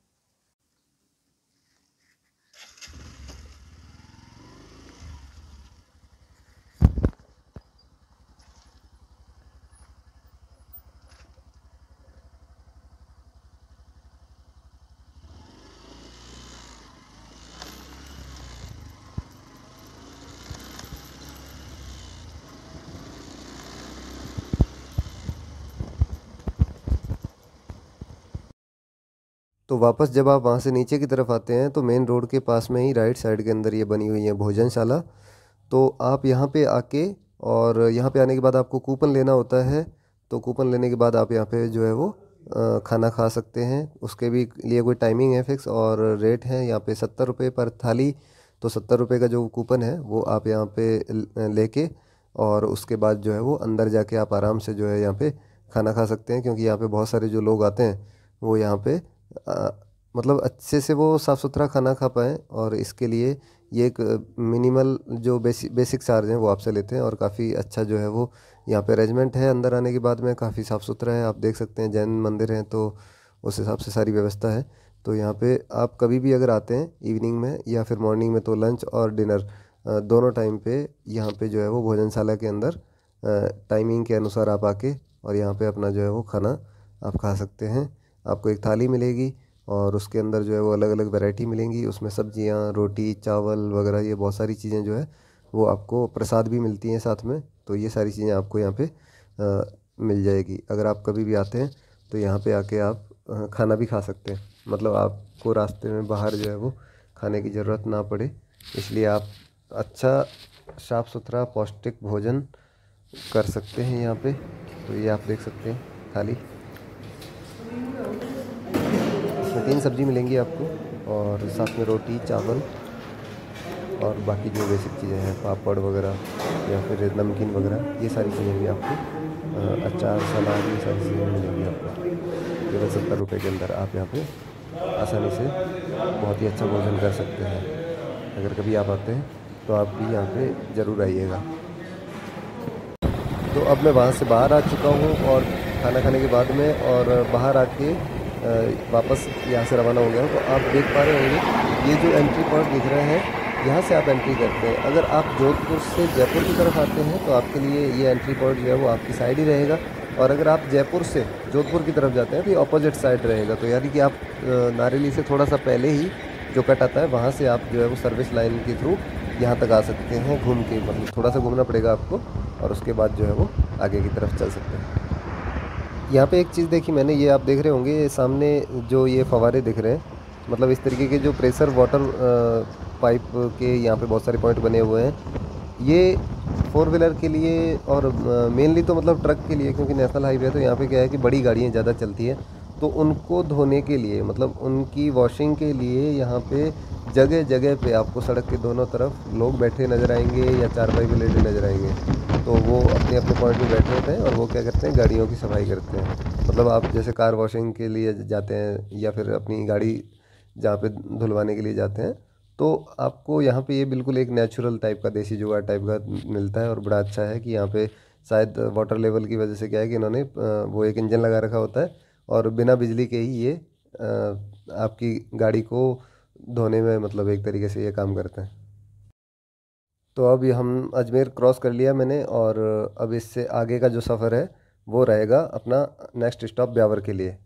तो वापस जब आप वहाँ से नीचे की तरफ आते हैं तो मेन रोड के पास में ही राइट साइड के अंदर ये बनी हुई है भोजनशाला। तो आप यहाँ पे आके, और यहाँ पे आने के बाद आपको कूपन लेना होता है। तो कूपन लेने के बाद आप यहाँ पे जो है वो अ, खाना खा सकते हैं। उसके भी लिए कोई टाइमिंग है फिक्स, और रेट है यहाँ पे सत्तर रुपये पर थाली। तो सत्तर रुपये का जो कूपन है वो आप यहाँ पे ल- लेके, और उसके बाद जो है वो अंदर जाके आप आराम से जो है यहाँ पे खाना खा सकते हैं। क्योंकि यहाँ पे बहुत सारे जो लोग आते हैं वो यहाँ पे अ, मतलब अच्छे से वो साफ़ सुथरा खाना खा पाएँ, और इसके लिए ये एक मिनिमल जो बेसिक बेसिक चार्ज हैं वो आपसे लेते हैं। और काफ़ी अच्छा जो है वो यहाँ पे अरेंजमेंट है। अंदर आने के बाद में काफ़ी साफ़ सुथरा है, आप देख सकते हैं। जैन मंदिर है तो उस हिसाब से सारी व्यवस्था है। तो यहाँ पे आप कभी भी अगर आते हैं इवनिंग में या फिर मॉर्निंग में, तो लंच और डिनर अ, दोनों टाइम पे यहाँ पे जो है वो भोजनशाला के अंदर टाइमिंग के अनुसार आप आके और यहाँ पे अपना जो है वो खाना आप खा सकते हैं। आपको एक थाली मिलेगी और उसके अंदर जो है वो अलग अलग वैरायटी मिलेंगी। उसमें सब्जियाँ, रोटी, चावल वगैरह, ये बहुत सारी चीज़ें जो है वो आपको, प्रसाद भी मिलती हैं साथ में। तो ये सारी चीज़ें आपको यहाँ पे अ, मिल जाएगी। अगर आप कभी भी आते हैं तो यहाँ पे आके आप अ, खाना भी खा सकते हैं। मतलब आपको रास्ते में बाहर जो है वो खाने की ज़रूरत ना पड़े, इसलिए आप अच्छा साफ़ सुथरा पौष्टिक भोजन कर सकते हैं यहाँ पे। तो ये आप देख सकते हैं थाली, इसमें तीन सब्जी मिलेंगी आपको, और साथ में रोटी, चावल और बाकी जो बेसिक चीज़ें हैं, पापड़ वगैरह या फिर नमकीन वगैरह, ये सारी चीज़ें भी आपको, अ, अचार, सलाद, ये सारी चीज़ें मिलेंगी आपको केवल सत्तर रुपये के अंदर। आप यहाँ पे आसानी से बहुत ही अच्छा भोजन कर सकते हैं। अगर कभी आप आते हैं तो आप भी यहाँ पे ज़रूर आइएगा। तो अब मैं वहाँ से बाहर आ चुका हूँ, और खाना खाने के बाद में और बाहर आके अ, वापस यहाँ से रवाना हो गया हूँ। तो आप देख पा रहे होंगे ये जो एंट्री पॉइंट दिख रहे हैं, यहाँ से आप एंट्री करते हैं। अगर आप जोधपुर से जयपुर की तरफ आते हैं तो आपके लिए ये एंट्री पॉइंट जो है वो आपकी साइड ही रहेगा। और अगर आप जयपुर से जोधपुर की तरफ जाते हैं तो ये अपोजिट साइड रहेगा। तो यानी कि आप अ, नारेली से थोड़ा सा पहले ही जो कट आता है वहाँ से आप जो है वो सर्विस लाइन के थ्रू यहाँ तक आ सकते हैं घूम के। मतलब थोड़ा सा घूमना पड़ेगा आपको, और उसके बाद जो है वो आगे की तरफ चल सकते हैं। यहाँ पे एक चीज़ देखी मैंने, ये आप देख रहे होंगे, ये सामने जो ये फवारे दिख रहे हैं, मतलब इस तरीके के जो प्रेशर वाटर पाइप के यहाँ पे बहुत सारे पॉइंट बने हुए हैं। ये फोर व्हीलर के लिए और मेनली तो मतलब ट्रक के लिए, क्योंकि नेशनल हाईवे है तो यहाँ पे क्या है कि बड़ी गाड़ियाँ ज़्यादा चलती हैं। तो उनको धोने के लिए, मतलब उनकी वॉशिंग के लिए यहाँ पे जगह जगह पे आपको सड़क के दोनों तरफ लोग बैठे नज़र आएंगे या चारपाई पे लेटे नज़र आएंगे। तो वो अपने अपने पॉइंट पे बैठे होते हैं और वो क्या करते हैं, गाड़ियों की सफाई करते हैं। मतलब आप जैसे कार वॉशिंग के लिए जाते हैं या फिर अपनी गाड़ी जहाँ पे धुलवाने के लिए जाते हैं, तो आपको यहाँ पे ये बिल्कुल एक नेचुरल टाइप का, देसी जुगाड़ टाइप का मिलता है। और बड़ा अच्छा है कि यहाँ पे शायद वाटर लेवल की वजह से क्या है कि इन्होंने अ, वो एक इंजन लगा रखा होता है, और बिना बिजली के ही ये अ, आपकी गाड़ी को धोने में मतलब एक तरीके से ये काम करते हैं। तो अब ये हम अजमेर क्रॉस कर लिया मैंने, और अब इससे आगे का जो सफ़र है वो रहेगा अपना नेक्स्ट स्टॉप ब्यावर के लिए।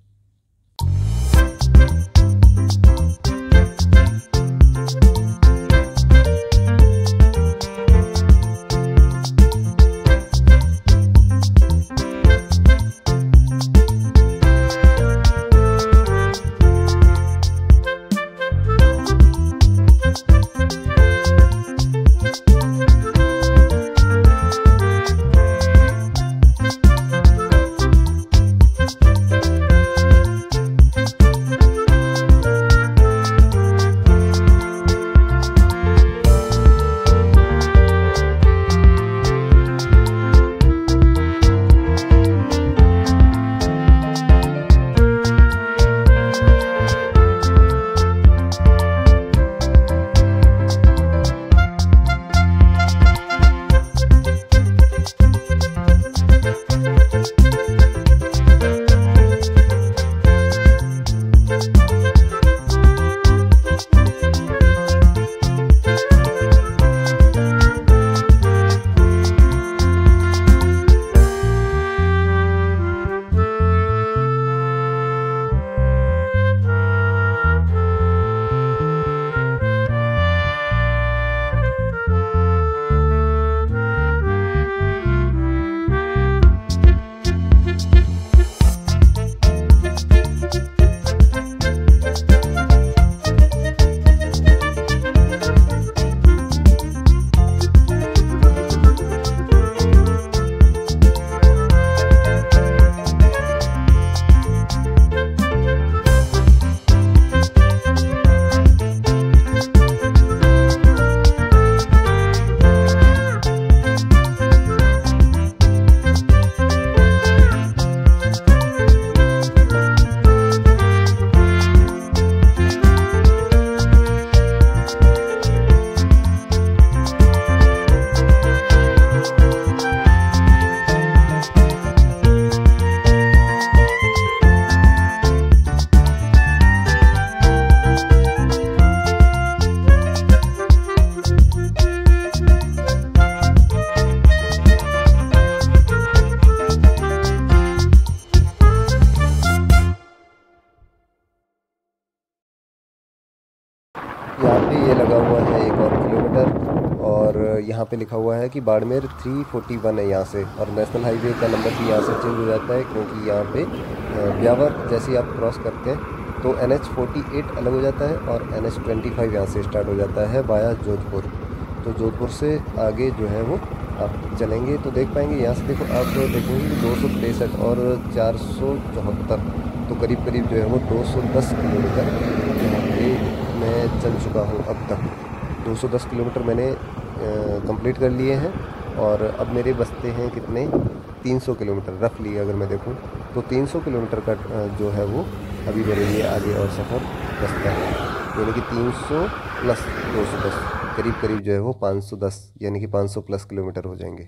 यहाँ पे लिखा हुआ है कि बाड़मेर थ्री फोर्टी वन है यहाँ से, और नेशनल हाईवे का नंबर भी यहाँ से चेंज हो जाता है, क्योंकि यहाँ पे ब्यावर जैसे ही आप क्रॉस करते हैं तो एन एच फोर्टी एट अलग हो जाता है और एन एच ट्वेंटी फाइव यहाँ से स्टार्ट हो जाता है वाया जोधपुर। तो जोधपुर से आगे जो है वो आप चलेंगे तो देख पाएंगे, यहाँ से देखो आप देखेंगे कि दो सौ तिरसठ और चार सौ चौहत्तर, तो करीब करीब जो है वो दो सौ दस किलोमीटर यहाँ पे मैं चल चुका हूँ अब तक। दो सौ दस किलोमीटर मैंने कंप्लीट कर लिए हैं, और अब मेरे बचते हैं कितने, तीन सौ किलोमीटर रफली अगर मैं देखूं तो तीन सौ किलोमीटर का जो है वो अभी मेरे लिए आगे और सफ़र बचता है, यानी कि तीन सौ प्लस दो सौ दस, करीब करीब जो है वो पाँच सौ दस, यानी कि पाँच सौ प्लस किलोमीटर हो जाएंगे।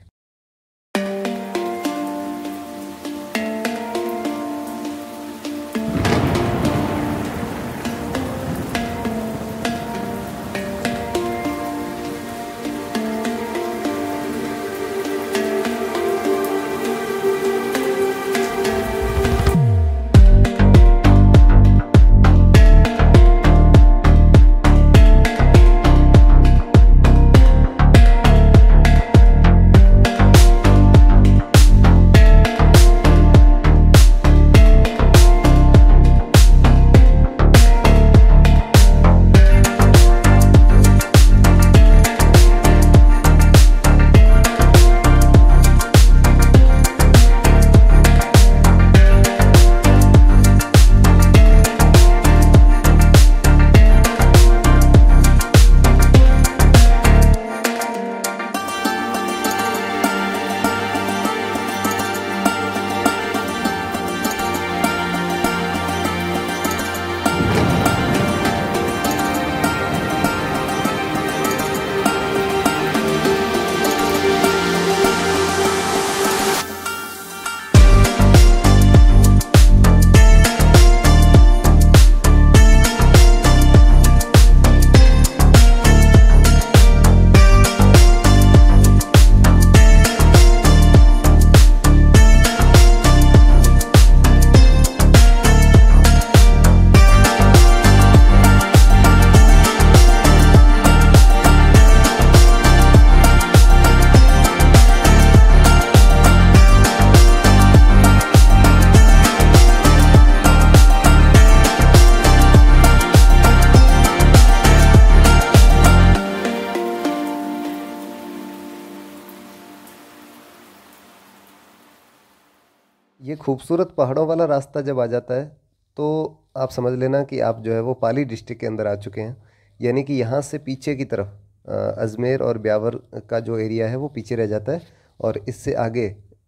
ये खूबसूरत पहाड़ों वाला रास्ता जब आ जाता है तो आप समझ लेना कि आप जो है वो पाली डिस्ट्रिक्ट के अंदर आ चुके हैं, यानी कि यहाँ से पीछे की तरफ अजमेर और ब्यावर का जो एरिया है वो पीछे रह जाता है, और इससे आगे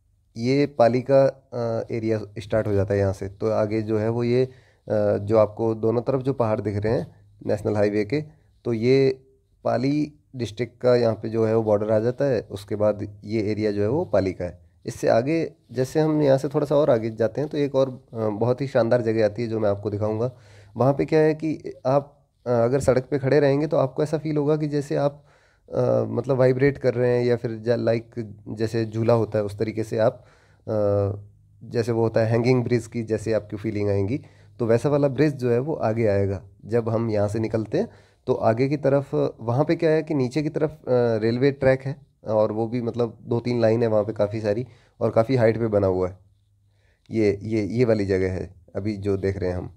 ये पाली का एरिया स्टार्ट हो जाता है। यहाँ से तो आगे जो है वो ये जो आपको दोनों तरफ जो पहाड़ दिख रहे हैं नेशनल हाईवे के, तो ये पाली डिस्ट्रिक्ट का यहाँ पे जो है वो बॉर्डर आ जाता है। उसके बाद ये एरिया जो है वो पाली का है। इससे आगे जैसे हम यहाँ से थोड़ा सा और आगे जाते हैं तो एक और बहुत ही शानदार जगह आती है जो मैं आपको दिखाऊंगा। वहाँ पे क्या है कि आप अगर सड़क पे खड़े रहेंगे तो आपको ऐसा फील होगा कि जैसे आप आ, मतलब वाइब्रेट कर रहे हैं, या फिर लाइक जैसे झूला होता है उस तरीके से आप आ, जैसे वो होता है हैंगिंग ब्रिज की जैसे आपकी फीलिंग आएंगी। तो वैसा वाला ब्रिज जो है वो आगे आएगा जब हम यहाँ से निकलते हैं। तो आगे की तरफ वहाँ पे क्या है कि नीचे की तरफ रेलवे ट्रैक है, और वो भी मतलब दो तीन लाइन है वहाँ पे काफ़ी सारी, और काफ़ी हाइट पे बना हुआ है। ये ये ये वाली जगह है अभी जो देख रहे हैं हम।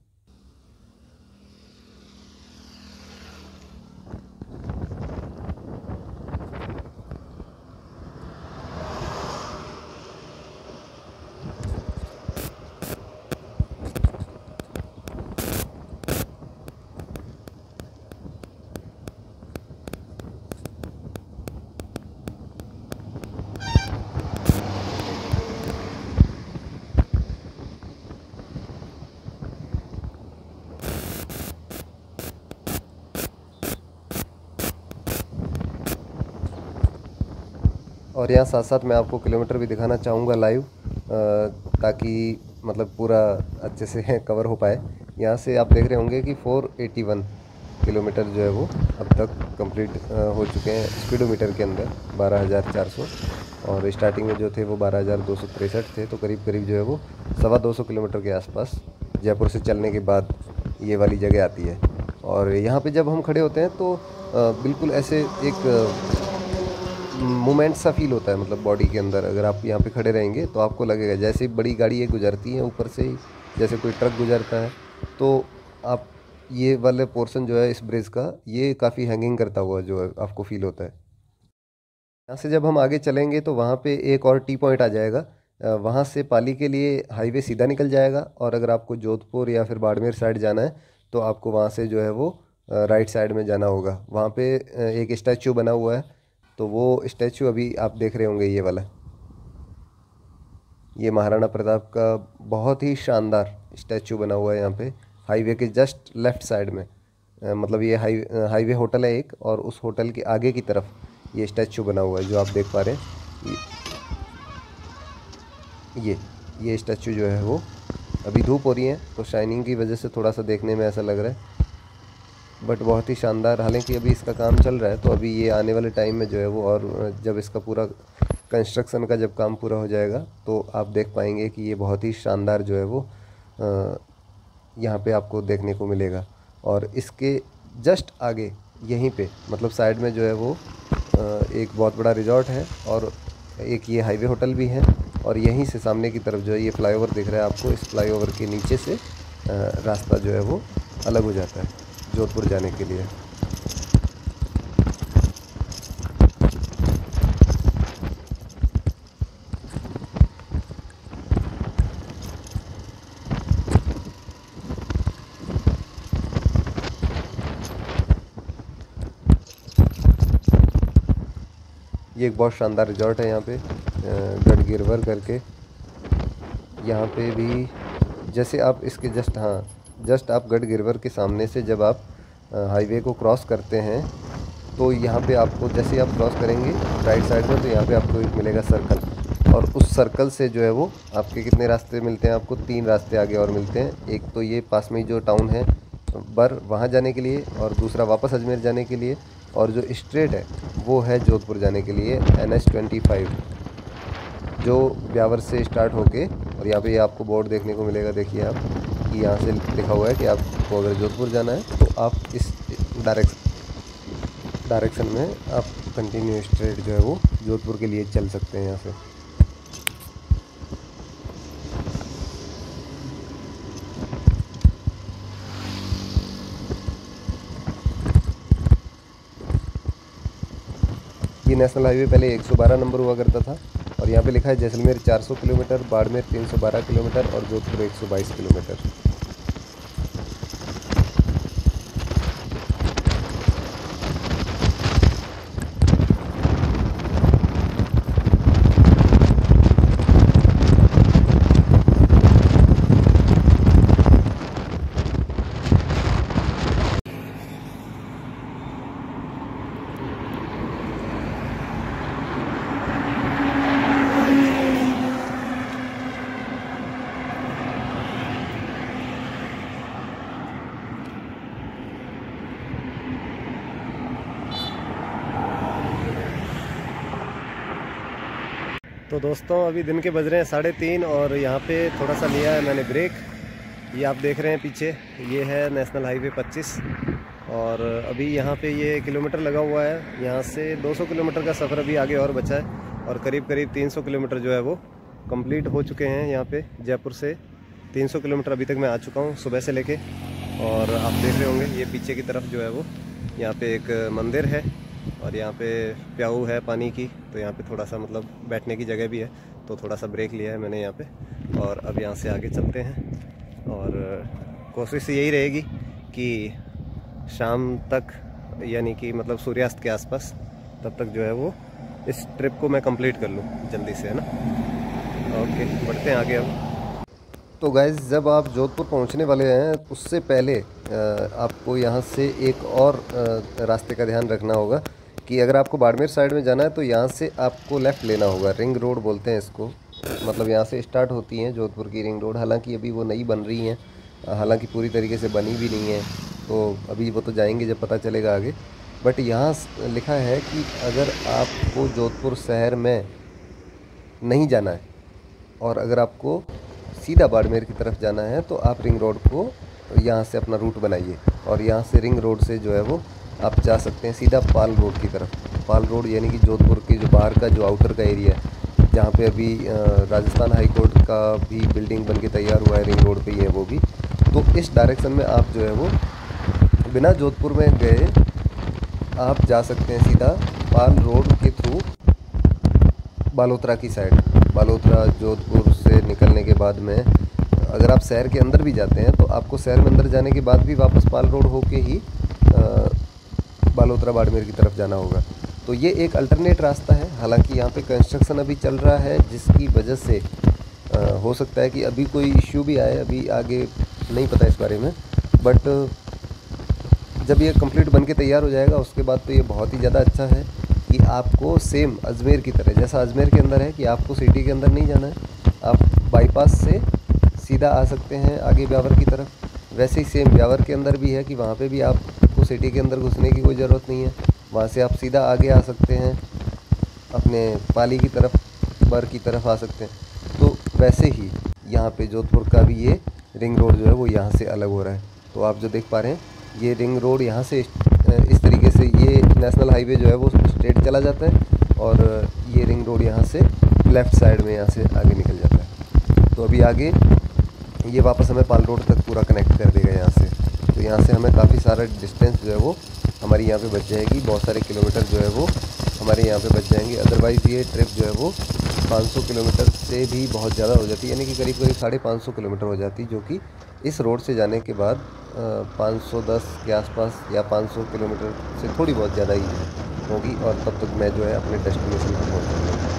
और यहाँ साथ साथ मैं आपको किलोमीटर भी दिखाना चाहूँगा लाइव, ताकि मतलब पूरा अच्छे से कवर हो पाए। यहाँ से आप देख रहे होंगे कि चार सौ इक्यासी किलोमीटर जो है वो अब तक कंप्लीट हो चुके हैं स्पीडोमीटर के अंदर बारह हज़ार चार सौ, और स्टार्टिंग में जो थे वो बारह हज़ार दो सौ तिरसठ थे। तो करीब करीब जो है वो सवा दो सौ किलोमीटर के आसपास जयपुर से चलने के बाद ये वाली जगह आती है। और यहाँ पे जब हम खड़े होते हैं तो बिल्कुल ऐसे एक मोमेंट सा फील होता है, मतलब बॉडी के अंदर। अगर आप यहाँ पे खड़े रहेंगे तो आपको लगेगा जैसे ही बड़ी गाड़ी ये गुजरती है ऊपर से ही, जैसे कोई ट्रक गुजरता है, तो आप ये वाले पोर्शन जो है इस ब्रिज का, ये काफ़ी हैंगिंग करता हुआ जो है आपको फील होता है। यहाँ से जब हम आगे चलेंगे तो वहाँ पे एक और टी पॉइंट आ जाएगा। अ, वहाँ से पाली के लिए हाईवे सीधा निकल जाएगा, और अगर आपको जोधपुर या फिर बाड़मेर साइड जाना है तो आपको वहाँ से जो है वो अ, राइट साइड में जाना होगा। वहाँ पे अ, एक स्टैचू बना हुआ है, तो वो स्टैचू अभी आप देख रहे होंगे, ये वाला। ये महाराणा प्रताप का बहुत ही शानदार स्टैचू बना हुआ है यहाँ पे, हाईवे के जस्ट लेफ्ट साइड में। अ, मतलब ये हाई हाईवे होटल है एक, और उस होटल के आगे की तरफ ये स्टैचू बना हुआ है जो आप देख पा रहे हैं। ये ये ये स्टैचू जो है वो, अभी धूप हो रही है तो शाइनिंग की वजह से थोड़ा सा देखने में ऐसा लग रहा है, बट बहुत ही शानदार। हालांकि अभी इसका काम चल रहा है, तो अभी ये आने वाले टाइम में जो है वो, और जब इसका पूरा कंस्ट्रक्शन का जब काम पूरा हो जाएगा तो आप देख पाएंगे कि ये बहुत ही शानदार जो है वो यहाँ पे आपको देखने को मिलेगा। और इसके जस्ट आगे यहीं पे, मतलब साइड में जो है वो एक बहुत बड़ा रिजॉर्ट है, और एक ये हाईवे होटल भी है। और यहीं से सामने की तरफ जो है ये फ्लाईओवर दिख रहा है आपको, इस फ्लाईओवर के नीचे से रास्ता जो है वो अलग हो जाता है जोधपुर जाने के लिए। ये एक बहुत शानदार रिजॉर्ट है यहाँ पे, गढ़ गिरवर करके। यहाँ पे भी जैसे आप इसके जस्ट, हाँ जस्ट आप गढ़ गिरवर के सामने से जब आप हाईवे को क्रॉस करते हैं, तो यहाँ पे आपको, जैसे ही आप क्रॉस करेंगे राइट साइड में, तो यहाँ पे आपको एक मिलेगा सर्कल। और उस सर्कल से जो है वो आपके कितने रास्ते मिलते हैं आपको, तीन रास्ते आगे और मिलते हैं। एक तो ये पास में ही जो टाउन है बर, वहाँ जाने के लिए, और दूसरा वापस अजमेर जाने के लिए, और जो स्ट्रेट है वो है जोधपुर जाने के लिए, एन एच ट्वेंटी फाइव, जो ब्यावर से स्टार्ट होके। और यहाँ पे ये आपको बोर्ड देखने को मिलेगा, देखिए आप, कि यहाँ से लिखा हुआ है कि आपको अगर जोधपुर जाना है तो आप इस डायरेक्शन डायरेक्शन में आप कंटिन्यू स्ट्रेट जो है वो जोधपुर के लिए चल सकते हैं यहाँ से। ये नेशनल हाईवे पहले एक सौ बारह नंबर हुआ करता था, और यहाँ पे लिखा है जैसलमेर चार सौ किलोमीटर, बाड़मेर तीन सौ बारह किलोमीटर और जोधपुर एक सौ बाईस किलोमीटर। तो दोस्तों अभी दिन के बज रहे हैं साढ़े तीन, और यहाँ पे थोड़ा सा लिया है मैंने ब्रेक। ये आप देख रहे हैं पीछे, ये है नेशनल हाईवे पच्चीस, और अभी यहाँ पे ये किलोमीटर लगा हुआ है। यहाँ से दो सौ किलोमीटर का सफ़र अभी आगे और बचा है, और करीब करीब तीन सौ किलोमीटर जो है वो कंप्लीट हो चुके हैं। यहाँ पे जयपुर से तीन सौ किलोमीटर अभी तक मैं आ चुका हूँ सुबह से लेके। और आप देख रहे होंगे ये पीछे की तरफ जो है वो, यहाँ पे एक मंदिर है, और यहाँ पे प्याऊ है पानी की, तो यहाँ पे थोड़ा सा मतलब बैठने की जगह भी है, तो थोड़ा सा ब्रेक लिया है मैंने यहाँ पे। और अब यहाँ से आगे चलते हैं, और कोशिश यही रहेगी कि शाम तक, यानी कि मतलब सूर्यास्त के आसपास, तब तक जो है वो इस ट्रिप को मैं कंप्लीट कर लूँ जल्दी से, है ना। ओके, बढ़ते हैं आगे अब। तो गाइज़, जब आप जोधपुर पहुंचने वाले हैं उससे पहले आपको यहाँ से एक और रास्ते का ध्यान रखना होगा कि अगर आपको बाड़मेर साइड में जाना है तो यहाँ से आपको लेफ़्ट लेना होगा। रिंग रोड बोलते हैं इसको, मतलब यहाँ से स्टार्ट होती हैं जोधपुर की रिंग रोड। हालांकि अभी वो नई बन रही हैं, हालांकि पूरी तरीके से बनी भी नहीं है, तो अभी वो तो जाएंगे जब पता चलेगा आगे। बट यहाँ लिखा है कि अगर आपको जोधपुर शहर में नहीं जाना है और अगर आपको सीधा बाड़मेर की तरफ जाना है तो आप रिंग रोड को यहाँ से अपना रूट बनाइए, और यहाँ से रिंग रोड से जो है वो आप जा सकते हैं सीधा पाल रोड की तरफ। पाल रोड यानी कि जोधपुर के जो बाहर का जो आउटर का एरिया है, जहाँ पे अभी राजस्थान हाई कोर्ट का भी बिल्डिंग बन के तैयार हुआ है, रिंग रोड पे ही है वो भी। तो इस डायरेक्शन में आप जो है वो बिना जोधपुर में गए आप जा सकते हैं सीधा पाल रोड के थ्रू बालोतरा की साइड। बालोतरा जोधपुर से निकलने के बाद में अगर आप शहर के अंदर भी जाते हैं तो आपको शहर में अंदर जाने के बाद भी वापस पाल रोड होके ही बालोतरा बाड़मेर की तरफ जाना होगा। तो ये एक अल्टरनेट रास्ता है। हालांकि यहाँ पे कंस्ट्रक्शन अभी चल रहा है, जिसकी वजह से आ, हो सकता है कि अभी कोई इश्यू भी आए, अभी आगे नहीं पता इस बारे में। बट जब ये कंप्लीट बन के तैयार हो जाएगा उसके बाद तो ये बहुत ही ज़्यादा अच्छा है कि आपको सेम अजमेर की तरह, जैसा अजमेर के अंदर है कि आपको सिटी के अंदर नहीं जाना है, आप बाईपास से सीधा आ सकते हैं आगे ब्यावर की तरफ। वैसे ही सेम ब्यावर के अंदर भी है कि वहाँ पे भी आपको सिटी के अंदर घुसने की कोई ज़रूरत नहीं है, वहाँ से आप सीधा आगे आ सकते हैं, अपने पाली की तरफ, बर की तरफ आ सकते हैं। तो वैसे ही यहाँ पे जोधपुर का भी ये रिंग रोड जो है वो यहाँ से अलग हो रहा है। तो आप जो देख पा रहे हैं ये रिंग रोड यहाँ से इस तरीके से, ये नेशनल हाईवे जो है वो स्ट्रेट चला जाता है और ये रिंग रोड यहाँ से लेफ़्ट साइड में यहाँ से आगे निकल जाता है। तो अभी आगे ये वापस हमें पाल रोड तक पूरा कनेक्ट कर देगा यहाँ से। तो यहाँ से हमें काफ़ी सारा डिस्टेंस जो है वो हमारी यहाँ पे बच जाएगी, बहुत सारे किलोमीटर जो है वो हमारे यहाँ पे बच जाएंगे। अदरवाइज़ ये ट्रिप जो है वो पाँच सौ किलोमीटर से भी बहुत ज़्यादा हो जाती है, यानी कि करीब करीब साढ़े पाँच सौ किलोमीटर हो जाती, जो कि इस रोड से जाने के बाद पाँच सौ दस के आसपास या पाँच सौ किलोमीटर से थोड़ी बहुत ज़्यादा ही होगी, और तब तक मैं जो है अपने डेस्टिनेशन पर पहुँच जाऊँगा।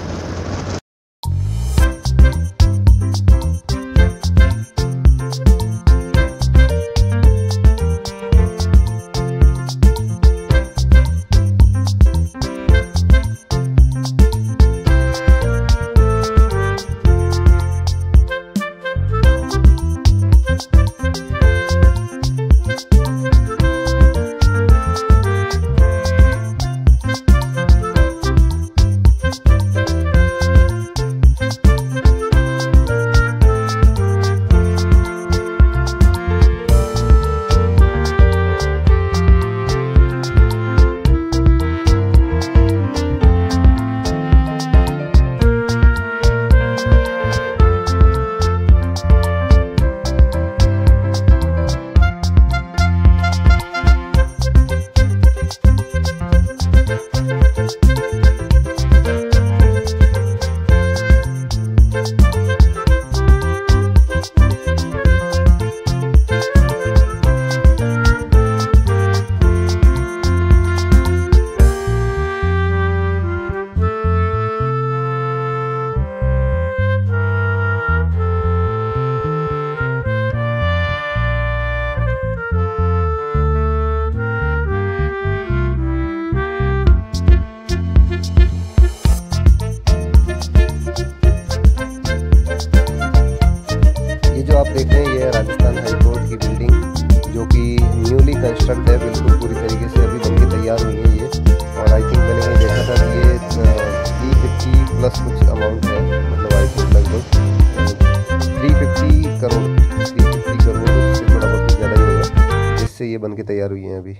कंस्ट्रक्ट है, बिल्कुल पूरी तरीके से अभी बनके तैयार हुई है ये। और आई थिंक मैंने कहीं देखा था कि ये थ्री फिफ्टी प्लस कुछ अमाउंट है, मतलब आई थिंक लगभग three fifty crore three fifty crore से थोड़ा बहुत ज़्यादा ही होगा, जिससे ये बनके तैयार हुई हैं अभी।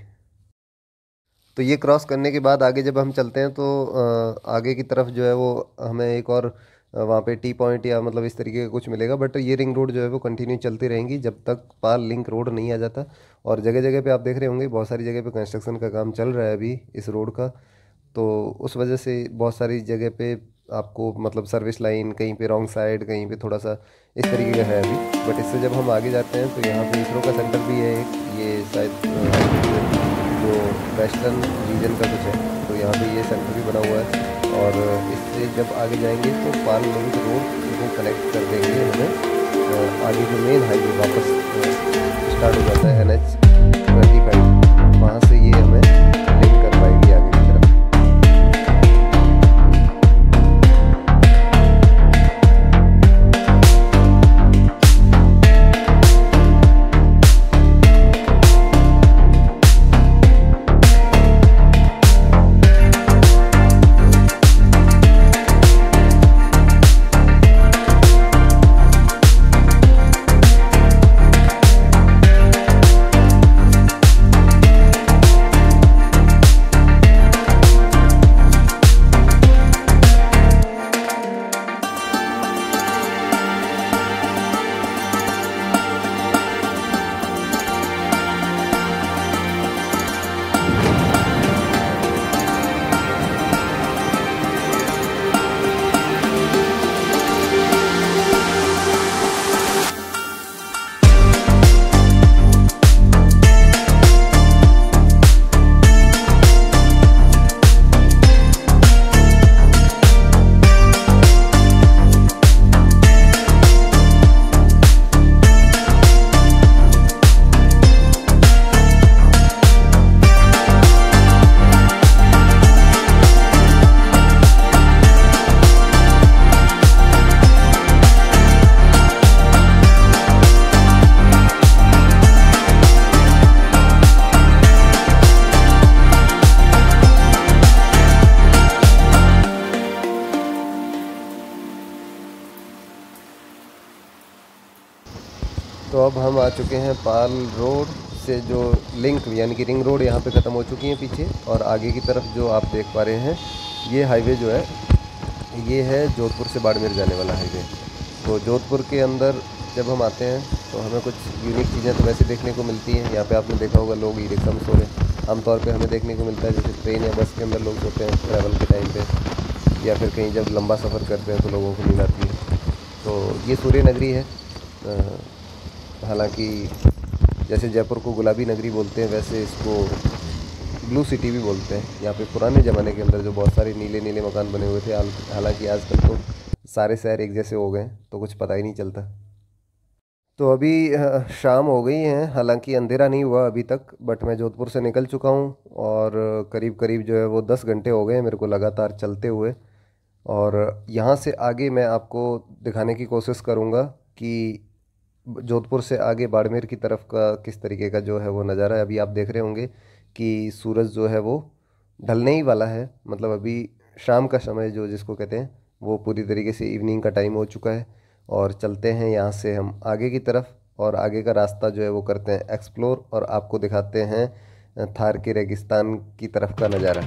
तो ये क्रॉस करने के बाद आगे जब हम चलते हैं तो आगे की तरफ जो है वो हमें एक और वहाँ पे टी पॉइंट या मतलब इस तरीके का कुछ मिलेगा। बट ये रिंग रोड जो है वो कंटिन्यू चलती रहेंगी जब तक पाल लिंक रोड नहीं आ जाता। और जगह जगह पे आप देख रहे होंगे बहुत सारी जगह पे कंस्ट्रक्शन का काम चल रहा है अभी इस रोड का, तो उस वजह से बहुत सारी जगह पे आपको मतलब सर्विस लाइन कहीं पे रॉन्ग साइड, कहीं पे थोड़ा सा इस तरीके का है अभी। बट इससे जब हम आगे जाते हैं तो यहाँ पे इसरो का सेंटर भी है एक, ये शायद जो वेस्टर्न रीजन का कुछ है, तो यहाँ पे ये सेंटर भी बना हुआ है। और इससे जब आगे जाएंगे तो पाल लिंक रोड को कनेक्ट कर देंगे हमें आगे जो मेन हाईवे वापस स्टार्ट हो जाता है एन एच ट्वेंटी फाइव, वहाँ से ये हमें लिंक कर पाएगी आगे की तरफ। तो अब हम आ चुके हैं पाल रोड से, जो लिंक यानी कि रिंग रोड यहाँ पे ख़त्म हो चुकी है पीछे, और आगे की तरफ जो आप देख पा रहे हैं ये हाईवे जो है ये है जोधपुर से बाड़मेर जाने वाला हाईवे। तो जोधपुर के अंदर जब हम आते हैं तो हमें कुछ यूनिक चीज़ें तो वैसे देखने को मिलती हैं। यहाँ पे आपने देखा होगा लोग ई रिक्शा में सो रहे हैं, आमतौर पे हमें देखने को मिलता है जैसे ट्रेन या बस के अंदर लोग सोते हैं ट्रैवल के टाइम पे, या फिर कहीं जब लंबा सफ़र करते हैं तो लोगों को नींद आती है। तो ये सूर्य नगरी है। हालांकि जैसे जयपुर को गुलाबी नगरी बोलते हैं वैसे इसको ब्लू सिटी भी बोलते हैं। यहाँ पे पुराने ज़माने के अंदर जो बहुत सारे नीले नीले मकान बने हुए थे, हालांकि आजकल तो सारे शहर एक जैसे हो गए तो कुछ पता ही नहीं चलता। तो अभी अ, शाम हो गई है, हालांकि अंधेरा नहीं हुआ अभी तक, बट मैं जोधपुर से निकल चुका हूँ और करीब करीब जो है वो दस घंटे हो गए हैं मेरे को लगातार चलते हुए। और यहाँ से आगे मैं आपको दिखाने की कोशिश करूँगा कि जोधपुर से आगे बाड़मेर की तरफ का किस तरीके का जो है वो नज़ारा है। अभी आप देख रहे होंगे कि सूरज जो है वो ढलने ही वाला है, मतलब अभी शाम का समय जो जिसको कहते हैं वो पूरी तरीके से इवनिंग का टाइम हो चुका है। और चलते हैं यहाँ से हम आगे की तरफ, और आगे का रास्ता जो है वो करते हैं एक्सप्लोर, और आपको दिखाते हैं थार के रेगिस्तान की तरफ का नज़ारा।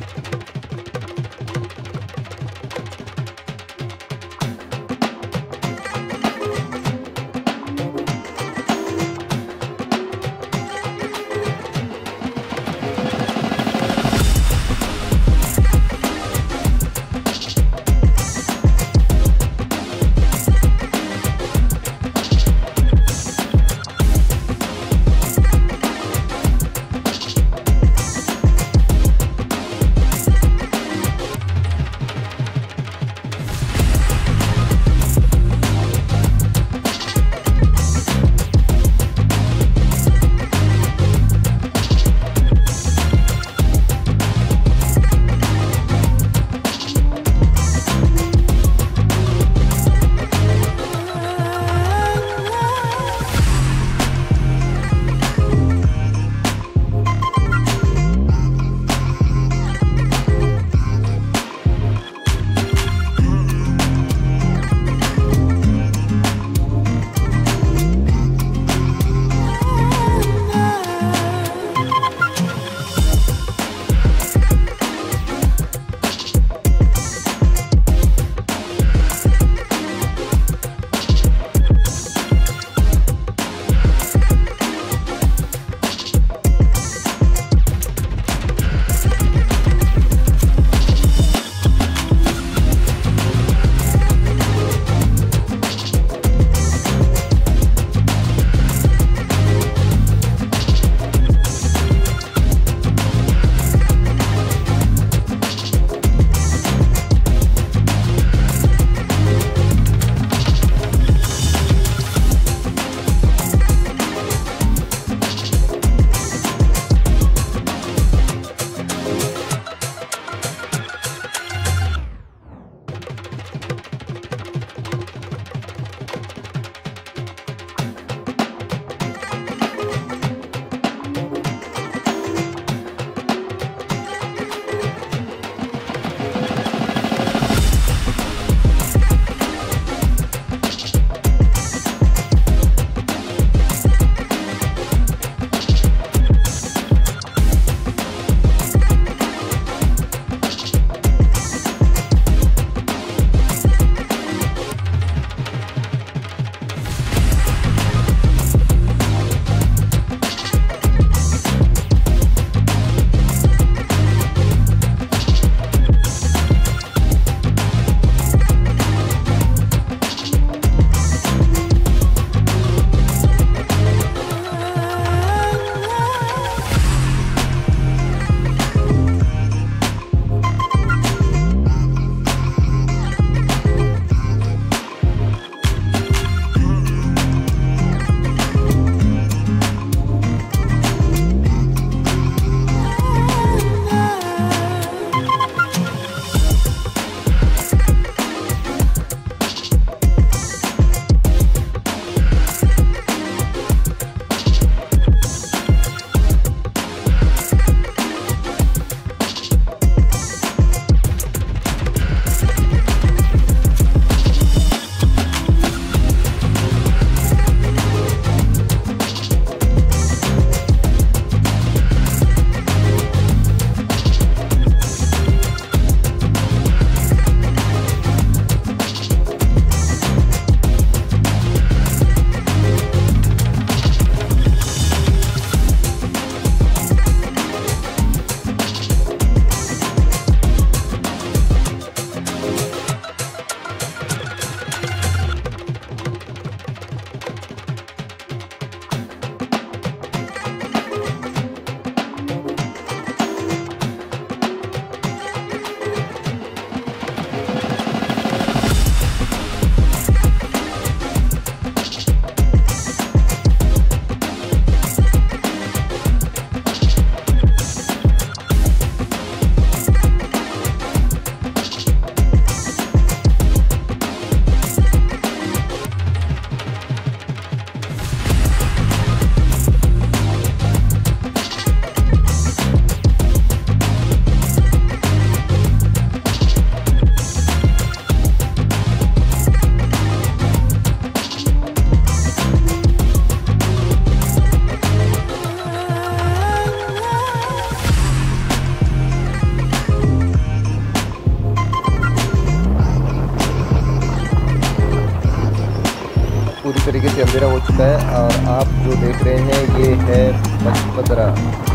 पूरी तरीके से अंधेरा हो चुका है और आप जो देख रहे हैं ये है पचपदरा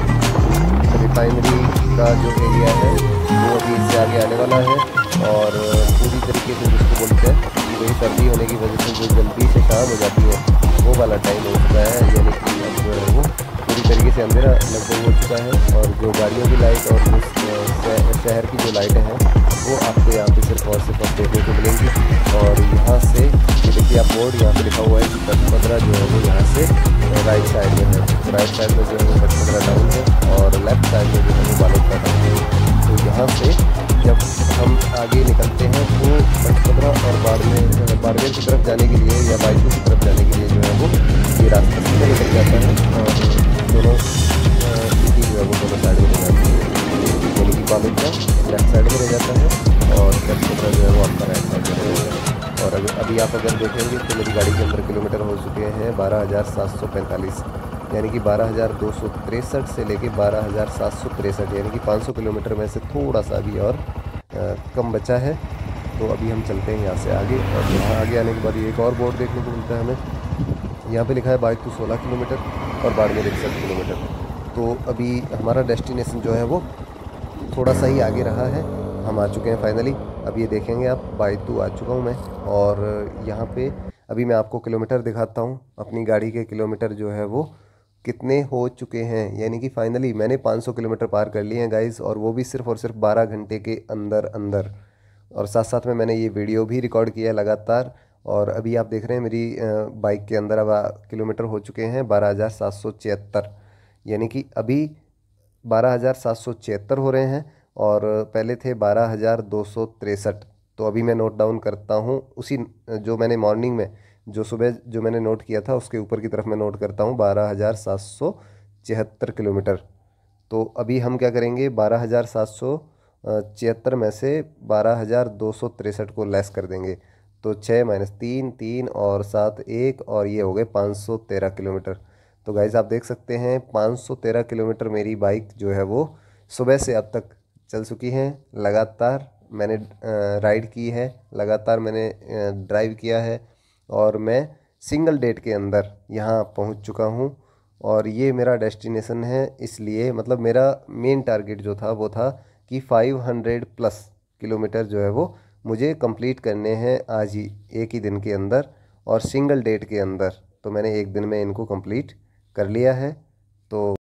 रिफाइनरी का जो एरिया है वो अभी इससे आगे आने वाला है। और पूरी तरीके से जिसको बोलते हैं कि वही सर्दी होने की वजह से जो जल्दी से शाम हो जाती है वो वाला टाइम हो चुका है, यानी कि अब जो है वो पूरी तरीके से अंधेरा लगभग हो चुका है। और जो गाड़ियों की लाइट और जो शहर की जो लाइटें हैं वो आपको यहाँ पे सिर्फ और सिर्फ देखने को मिलेंगी। और यहाँ से ये देखिए आप बोर्ड यहाँ पे लिखा हुआ है कि पचपदरा जो है वो यहाँ से राइट साइड में है। तो राइट साइड में जो है वो पचपदरा टाउन है और लेफ्ट साइड में जो है वो बालोद का टाउन है। तो यहाँ से जब हम आगे निकलते हैं तो पचपदरा और बाड़मेर बाड़मेर की तरफ जाने के लिए या बाइजू की तरफ जाने के लिए जो है वो ये रास्ता सीधा निकल जाता है और दोनों सिटी जो है वो दोनों साइड में रह जाती है, यानी कि बालोद का लेफ्ट साइड में रह जाता है और पचपदरा जो है वो आपका राइट साइड में रहेगा। और अगर अभी आप अगर देखेंगे तो मेरी गाड़ी के अंदर किलोमीटर हो चुके हैं बारह हज़ार सात सौ पैंतालीस, यानी कि बारह हज़ार दो सौ तिरसठ से लेके बारह हज़ार सात सौ तिरसठ, यानी कि पाँच सौ किलोमीटर में से थोड़ा सा भी और आ, कम बचा है। तो अभी हम चलते हैं यहाँ से आगे और यहाँ आगे आने के बाद एक और बोर्ड देखने को मिलता है हमें। यहाँ पे लिखा है बाइक टू सोलह किलोमीटर और बाड़मेर इकसठ किलोमीटर। तो अभी हमारा डेस्टिनेशन जो है वो थोड़ा सा ही आगे रहा है, हम आ चुके हैं फाइनली। अब ये देखेंगे आप बाइतू आ चुका हूँ मैं और यहाँ पे अभी मैं आपको किलोमीटर दिखाता हूँ। अपनी गाड़ी के किलोमीटर जो है वो कितने हो चुके हैं, यानी कि फाइनली मैंने पाँच सौ किलोमीटर पार कर लिए हैं गाइस, और वो भी सिर्फ और सिर्फ बारह घंटे के अंदर अंदर। और साथ साथ में मैंने ये वीडियो भी रिकॉर्ड किया है लगातार। और अभी आप देख रहे हैं मेरी बाइक के अंदर अब किलोमीटर हो चुके हैं बारह हज़ार सात सौ छिहत्तर, यानी कि अभी बारह हज़ार सात सौ छिहत्तर हो रहे हैं और पहले थे बारह हज़ार दो सौ तिरसठ। तो अभी मैं नोट डाउन करता हूँ उसी जो मैंने मॉर्निंग में जो सुबह जो मैंने नोट किया था उसके ऊपर की तरफ मैं नोट करता हूँ बारह हज़ार सात सौ छिहत्तर किलोमीटर। तो अभी हम क्या करेंगे, बारह हज़ार सात सौ छिहत्तर में से बारह हज़ार दो सौ तिरसठ को लेस कर देंगे। तो छः माइनस तीन तीन और सात एक और ये हो गए पाँच सौ तेरह किलोमीटर। तो गाइस आप देख सकते हैं पाँच सौ तेरह किलोमीटर मेरी बाइक जो है वो सुबह से अब तक चल चुकी हैं। लगातार मैंने राइड की है, लगातार मैंने ड्राइव किया है और मैं सिंगल डेट के अंदर यहाँ पहुँच चुका हूँ। और ये मेरा डेस्टिनेशन है, इसलिए मतलब मेरा मेन टारगेट जो था वो था कि पाँच सौ प्लस किलोमीटर जो है वो मुझे कंप्लीट करने हैं आज ही एक ही दिन के अंदर और सिंगल डेट के अंदर। तो मैंने एक दिन में इनको कंप्लीट कर लिया है। तो